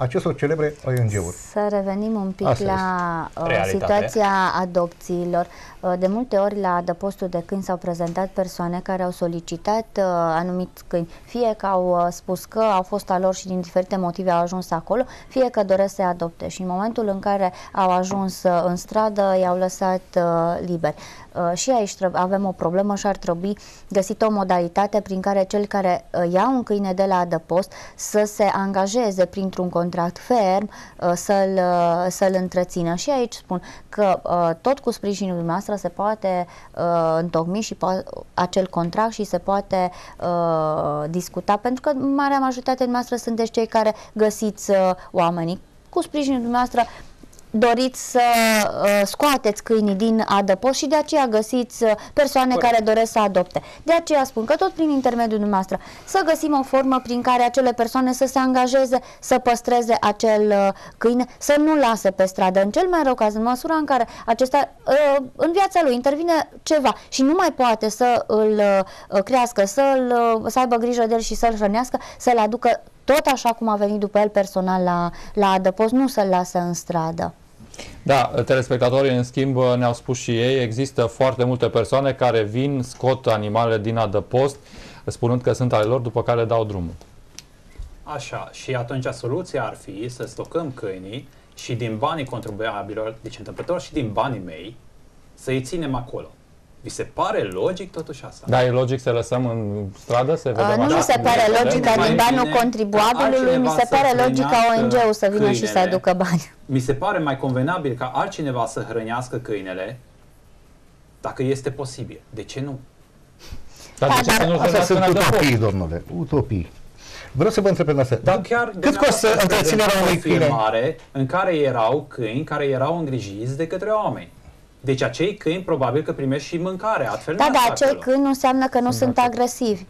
acestor celebre O N G-uri. Să revenim un pic Asta la uh, Realitate. situația adopțiilor. Uh, de multe ori la adăpostul de câini s-au prezentat persoane care au solicitat uh, anumiți câini, fie că au uh, spus că au fost a lor și din diferite motive au ajuns acolo, fie că doresc să adopte și în momentul în care au ajuns uh, în stradă i-au lăsat uh, liberi. Uh, și aici avem o problemă și ar trebui găsită o modalitate prin care cel care uh, ia un câine de la adăpost să se angajeze printr-un contract ferm uh, să-l uh, să-l întrețină. Și aici spun că uh, tot cu sprijinul dumneavoastră se poate uh, întocmi și po- acel contract și se poate uh, discuta, pentru că marea majoritate dumneavoastră sunteți cei care găsiți uh, oamenii. Cu sprijinul dumneavoastră doriți să uh, scoateți câinii din adăpost și de aceea găsiți uh, persoane Corect. care doresc să adopte. De aceea spun că tot prin intermediul dumneavoastră să găsim o formă prin care acele persoane să se angajeze să păstreze acel uh, câine, să nu lase pe stradă. În cel mai rău caz, în măsura în care acesta uh, în viața lui intervine ceva și nu mai poate să îl uh, crească, să, uh, să aibă grijă de el și să-l hrănească, să-l aducă tot așa cum a venit după el personal la, la adăpost, nu să-l lasă în stradă. Da, telespectatorii în schimb ne-au spus și ei, există foarte multe persoane care vin, scot animalele din adăpost, spunând că sunt ale lor, după care dau drumul. Așa, și atunci soluția ar fi să stocăm câinii și din banii contribuabililor, deci întâmplător și din banii mei, să îi ținem acolo. Vi se pare logic totuși asta? Da, e logic să lăsăm în stradă, să vedem uh, Nu așa? mi se pare logic ca din banul contribuabilului, mi se pare logic ca O N G-ul să vină câinele, și să aducă bani. Mi se pare mai convenabil ca altcineva să hrănească câinele, dacă este posibil. De ce nu? Dar de ce nu Astea sunt utopii, domnule, utopii. Vreau să vă întreb pe asta. Dar chiar cât costă întreținerea unui câine? Mare în care erau câini care erau îngrijiți de către oameni. Deci acei câini probabil că primesc și mâncare, altfel Da, nu da, acolo. acei câini nu înseamnă că nu sunt agresivi.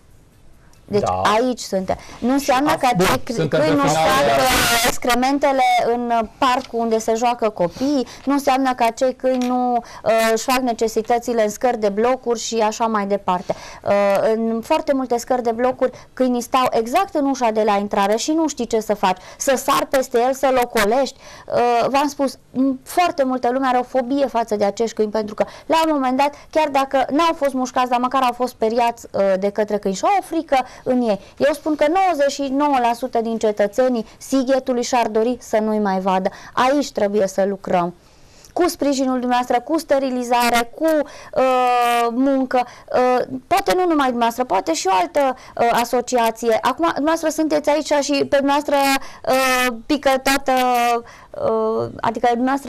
Deci da. aici suntem. Nu înseamnă că acei câini nu fac excrementele în parcul unde se joacă copiii, nu înseamnă că acei câini nu uh, își fac necesitățile în scări de blocuri și așa mai departe. Uh, în foarte multe scări de blocuri câinii stau exact în ușa de la intrare și nu știi ce să faci. Să sar peste el, să-l ocolești. Uh, v-am spus, foarte multă lume are o fobie față de acești câini, pentru că la un moment dat, chiar dacă n-au fost mușcați, dar măcar au fost speriați uh, de către câini și au o frică în ei. Eu spun că nouăzeci și nouă la sută din cetățenii Sighetului și-ar dori să nu-i mai vadă. Aici trebuie să lucrăm. Cu sprijinul dumneavoastră, cu sterilizare, cu uh, muncă, uh, poate nu numai dumneavoastră, poate și o altă uh, asociație. Acum, dumneavoastră sunteți aici și pe dumneavoastră uh, pică toată, uh, adică dumneavoastră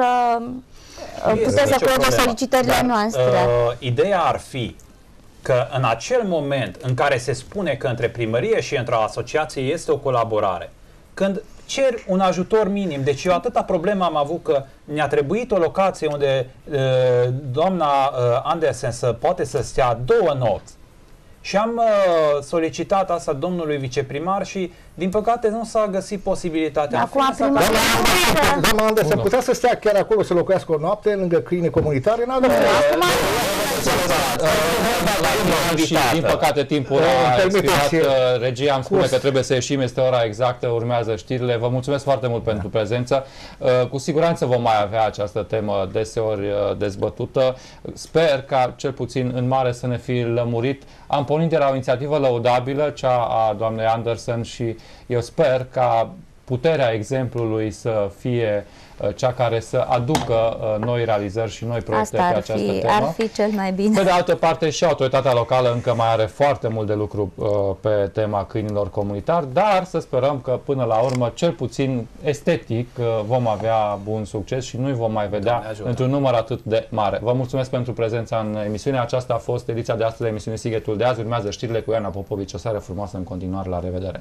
uh, puteți să credeți solicitările Dar, noastre. Uh, ideea ar fi că în acel moment în care se spune că între primărie și între o asociație este o colaborare, când cer un ajutor minim, deci eu atâta problemă am avut că ne-a trebuit o locație unde uh, doamna uh, Andersen să poate să stea două nopți și am uh, solicitat asta domnului viceprimar și din păcate nu s-a găsit posibilitatea. Acum primăria... Doamna Andersen putea să stea chiar acolo să locuiască o noapte lângă câine comunitare? N-a dat și din păcate timpul a expirat. Regia îmi spune că trebuie să ieșim, este ora exactă, urmează știrile. Vă mulțumesc foarte mult pentru prezență. Cu siguranță vom mai avea această temă deseori dezbătută. Sper ca cel puțin în mare să ne fi lămurit. Am pornit de la o inițiativă lăudabilă, cea a doamnei Andersen, și eu sper ca puterea exemplului să fie cea care să aducă noi realizări și noi proiecte pe această fi, temă. Ar fi cel mai bine. Pe de altă parte, și autoritatea locală încă mai are foarte mult de lucru uh, pe tema câinilor comunitari, dar să sperăm că până la urmă, cel puțin estetic, uh, vom avea bun succes și nu-i vom mai vedea într-un număr atât de mare. Vă mulțumesc pentru prezența în emisiune. Aceasta a fost ediția de astăzi de emisiunii Sighetul de azi. Urmează știrile cu Ioana Popovici. O seară frumoasă în continuare. La revedere!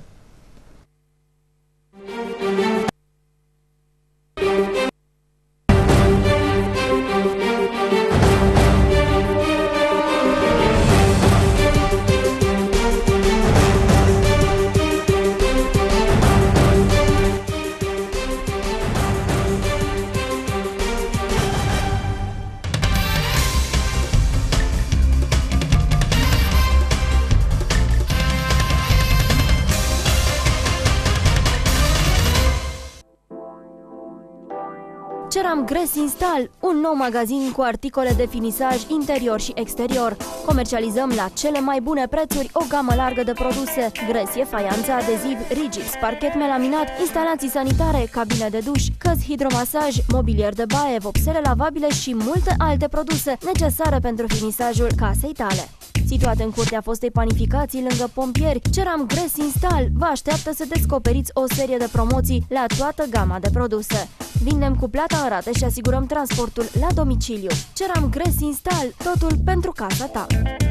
Ceram Gres Install, un nou magazin cu articole de finisaj interior și exterior. Comercializăm la cele mai bune prețuri o gamă largă de produse: gresie, faianță, adeziv, rigids, parchet melaminat, instalații sanitare, cabine de duș, căzi hidromasaj, mobilier de baie, vopsele lavabile și multe alte produse necesare pentru finisajul casei tale. Situat în curtea fostei panificații lângă pompieri, Ceram Gres Install vă așteaptă să descoperiți o serie de promoții la toată gama de produse. Vindem cu plata în rate și asigurăm transportul la domiciliu. Ceram Gres Install, totul pentru casa ta.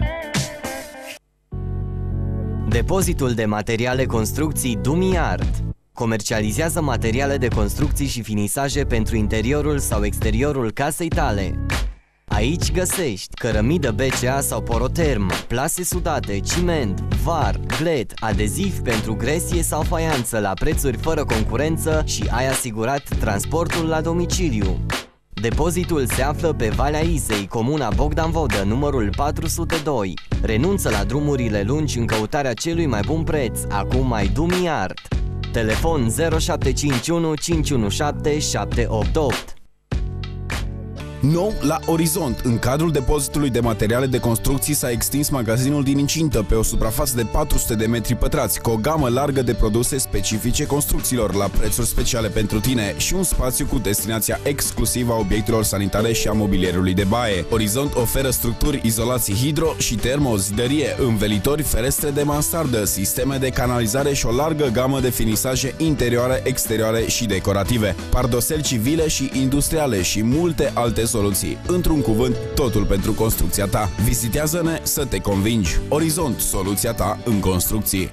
Depozitul de materiale construcții DumiArt comercializează materiale de construcții și finisaje pentru interiorul sau exteriorul casei tale. Aici găsești cărămidă B C A sau poroterm, plase sudate, ciment, var, glet, adeziv pentru gresie sau faianță la prețuri fără concurență și ai asigurat transportul la domiciliu. Depozitul se află pe Valea Isei, comuna Bogdan Vodă, numărul patru sute doi. Renunță la drumurile lungi în căutarea celui mai bun preț. Acum ai DumiArt. Telefon zero șapte cinci unu cinci unu șapte șapte opt opt. Nou la Orizont, în cadrul depozitului de materiale de construcții s-a extins magazinul din incintă pe o suprafață de patru sute de metri pătrați, cu o gamă largă de produse specifice construcțiilor la prețuri speciale pentru tine și un spațiu cu destinația exclusivă a obiectelor sanitare și a mobilierului de baie. Orizont oferă structuri, izolații hidro și termozidărie, învelitori, ferestre de mansardă, sisteme de canalizare și o largă gamă de finisaje interioare, exterioare și decorative, pardoseli civile și industriale și multe alte soluții. Într-un cuvânt, totul pentru construcția ta. Vizitează-ne să te convingi. Orizont, soluția ta în construcții.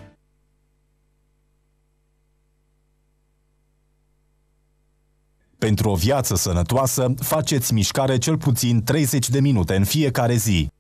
Pentru o viață sănătoasă, faceți mișcare cel puțin treizeci de minute în fiecare zi.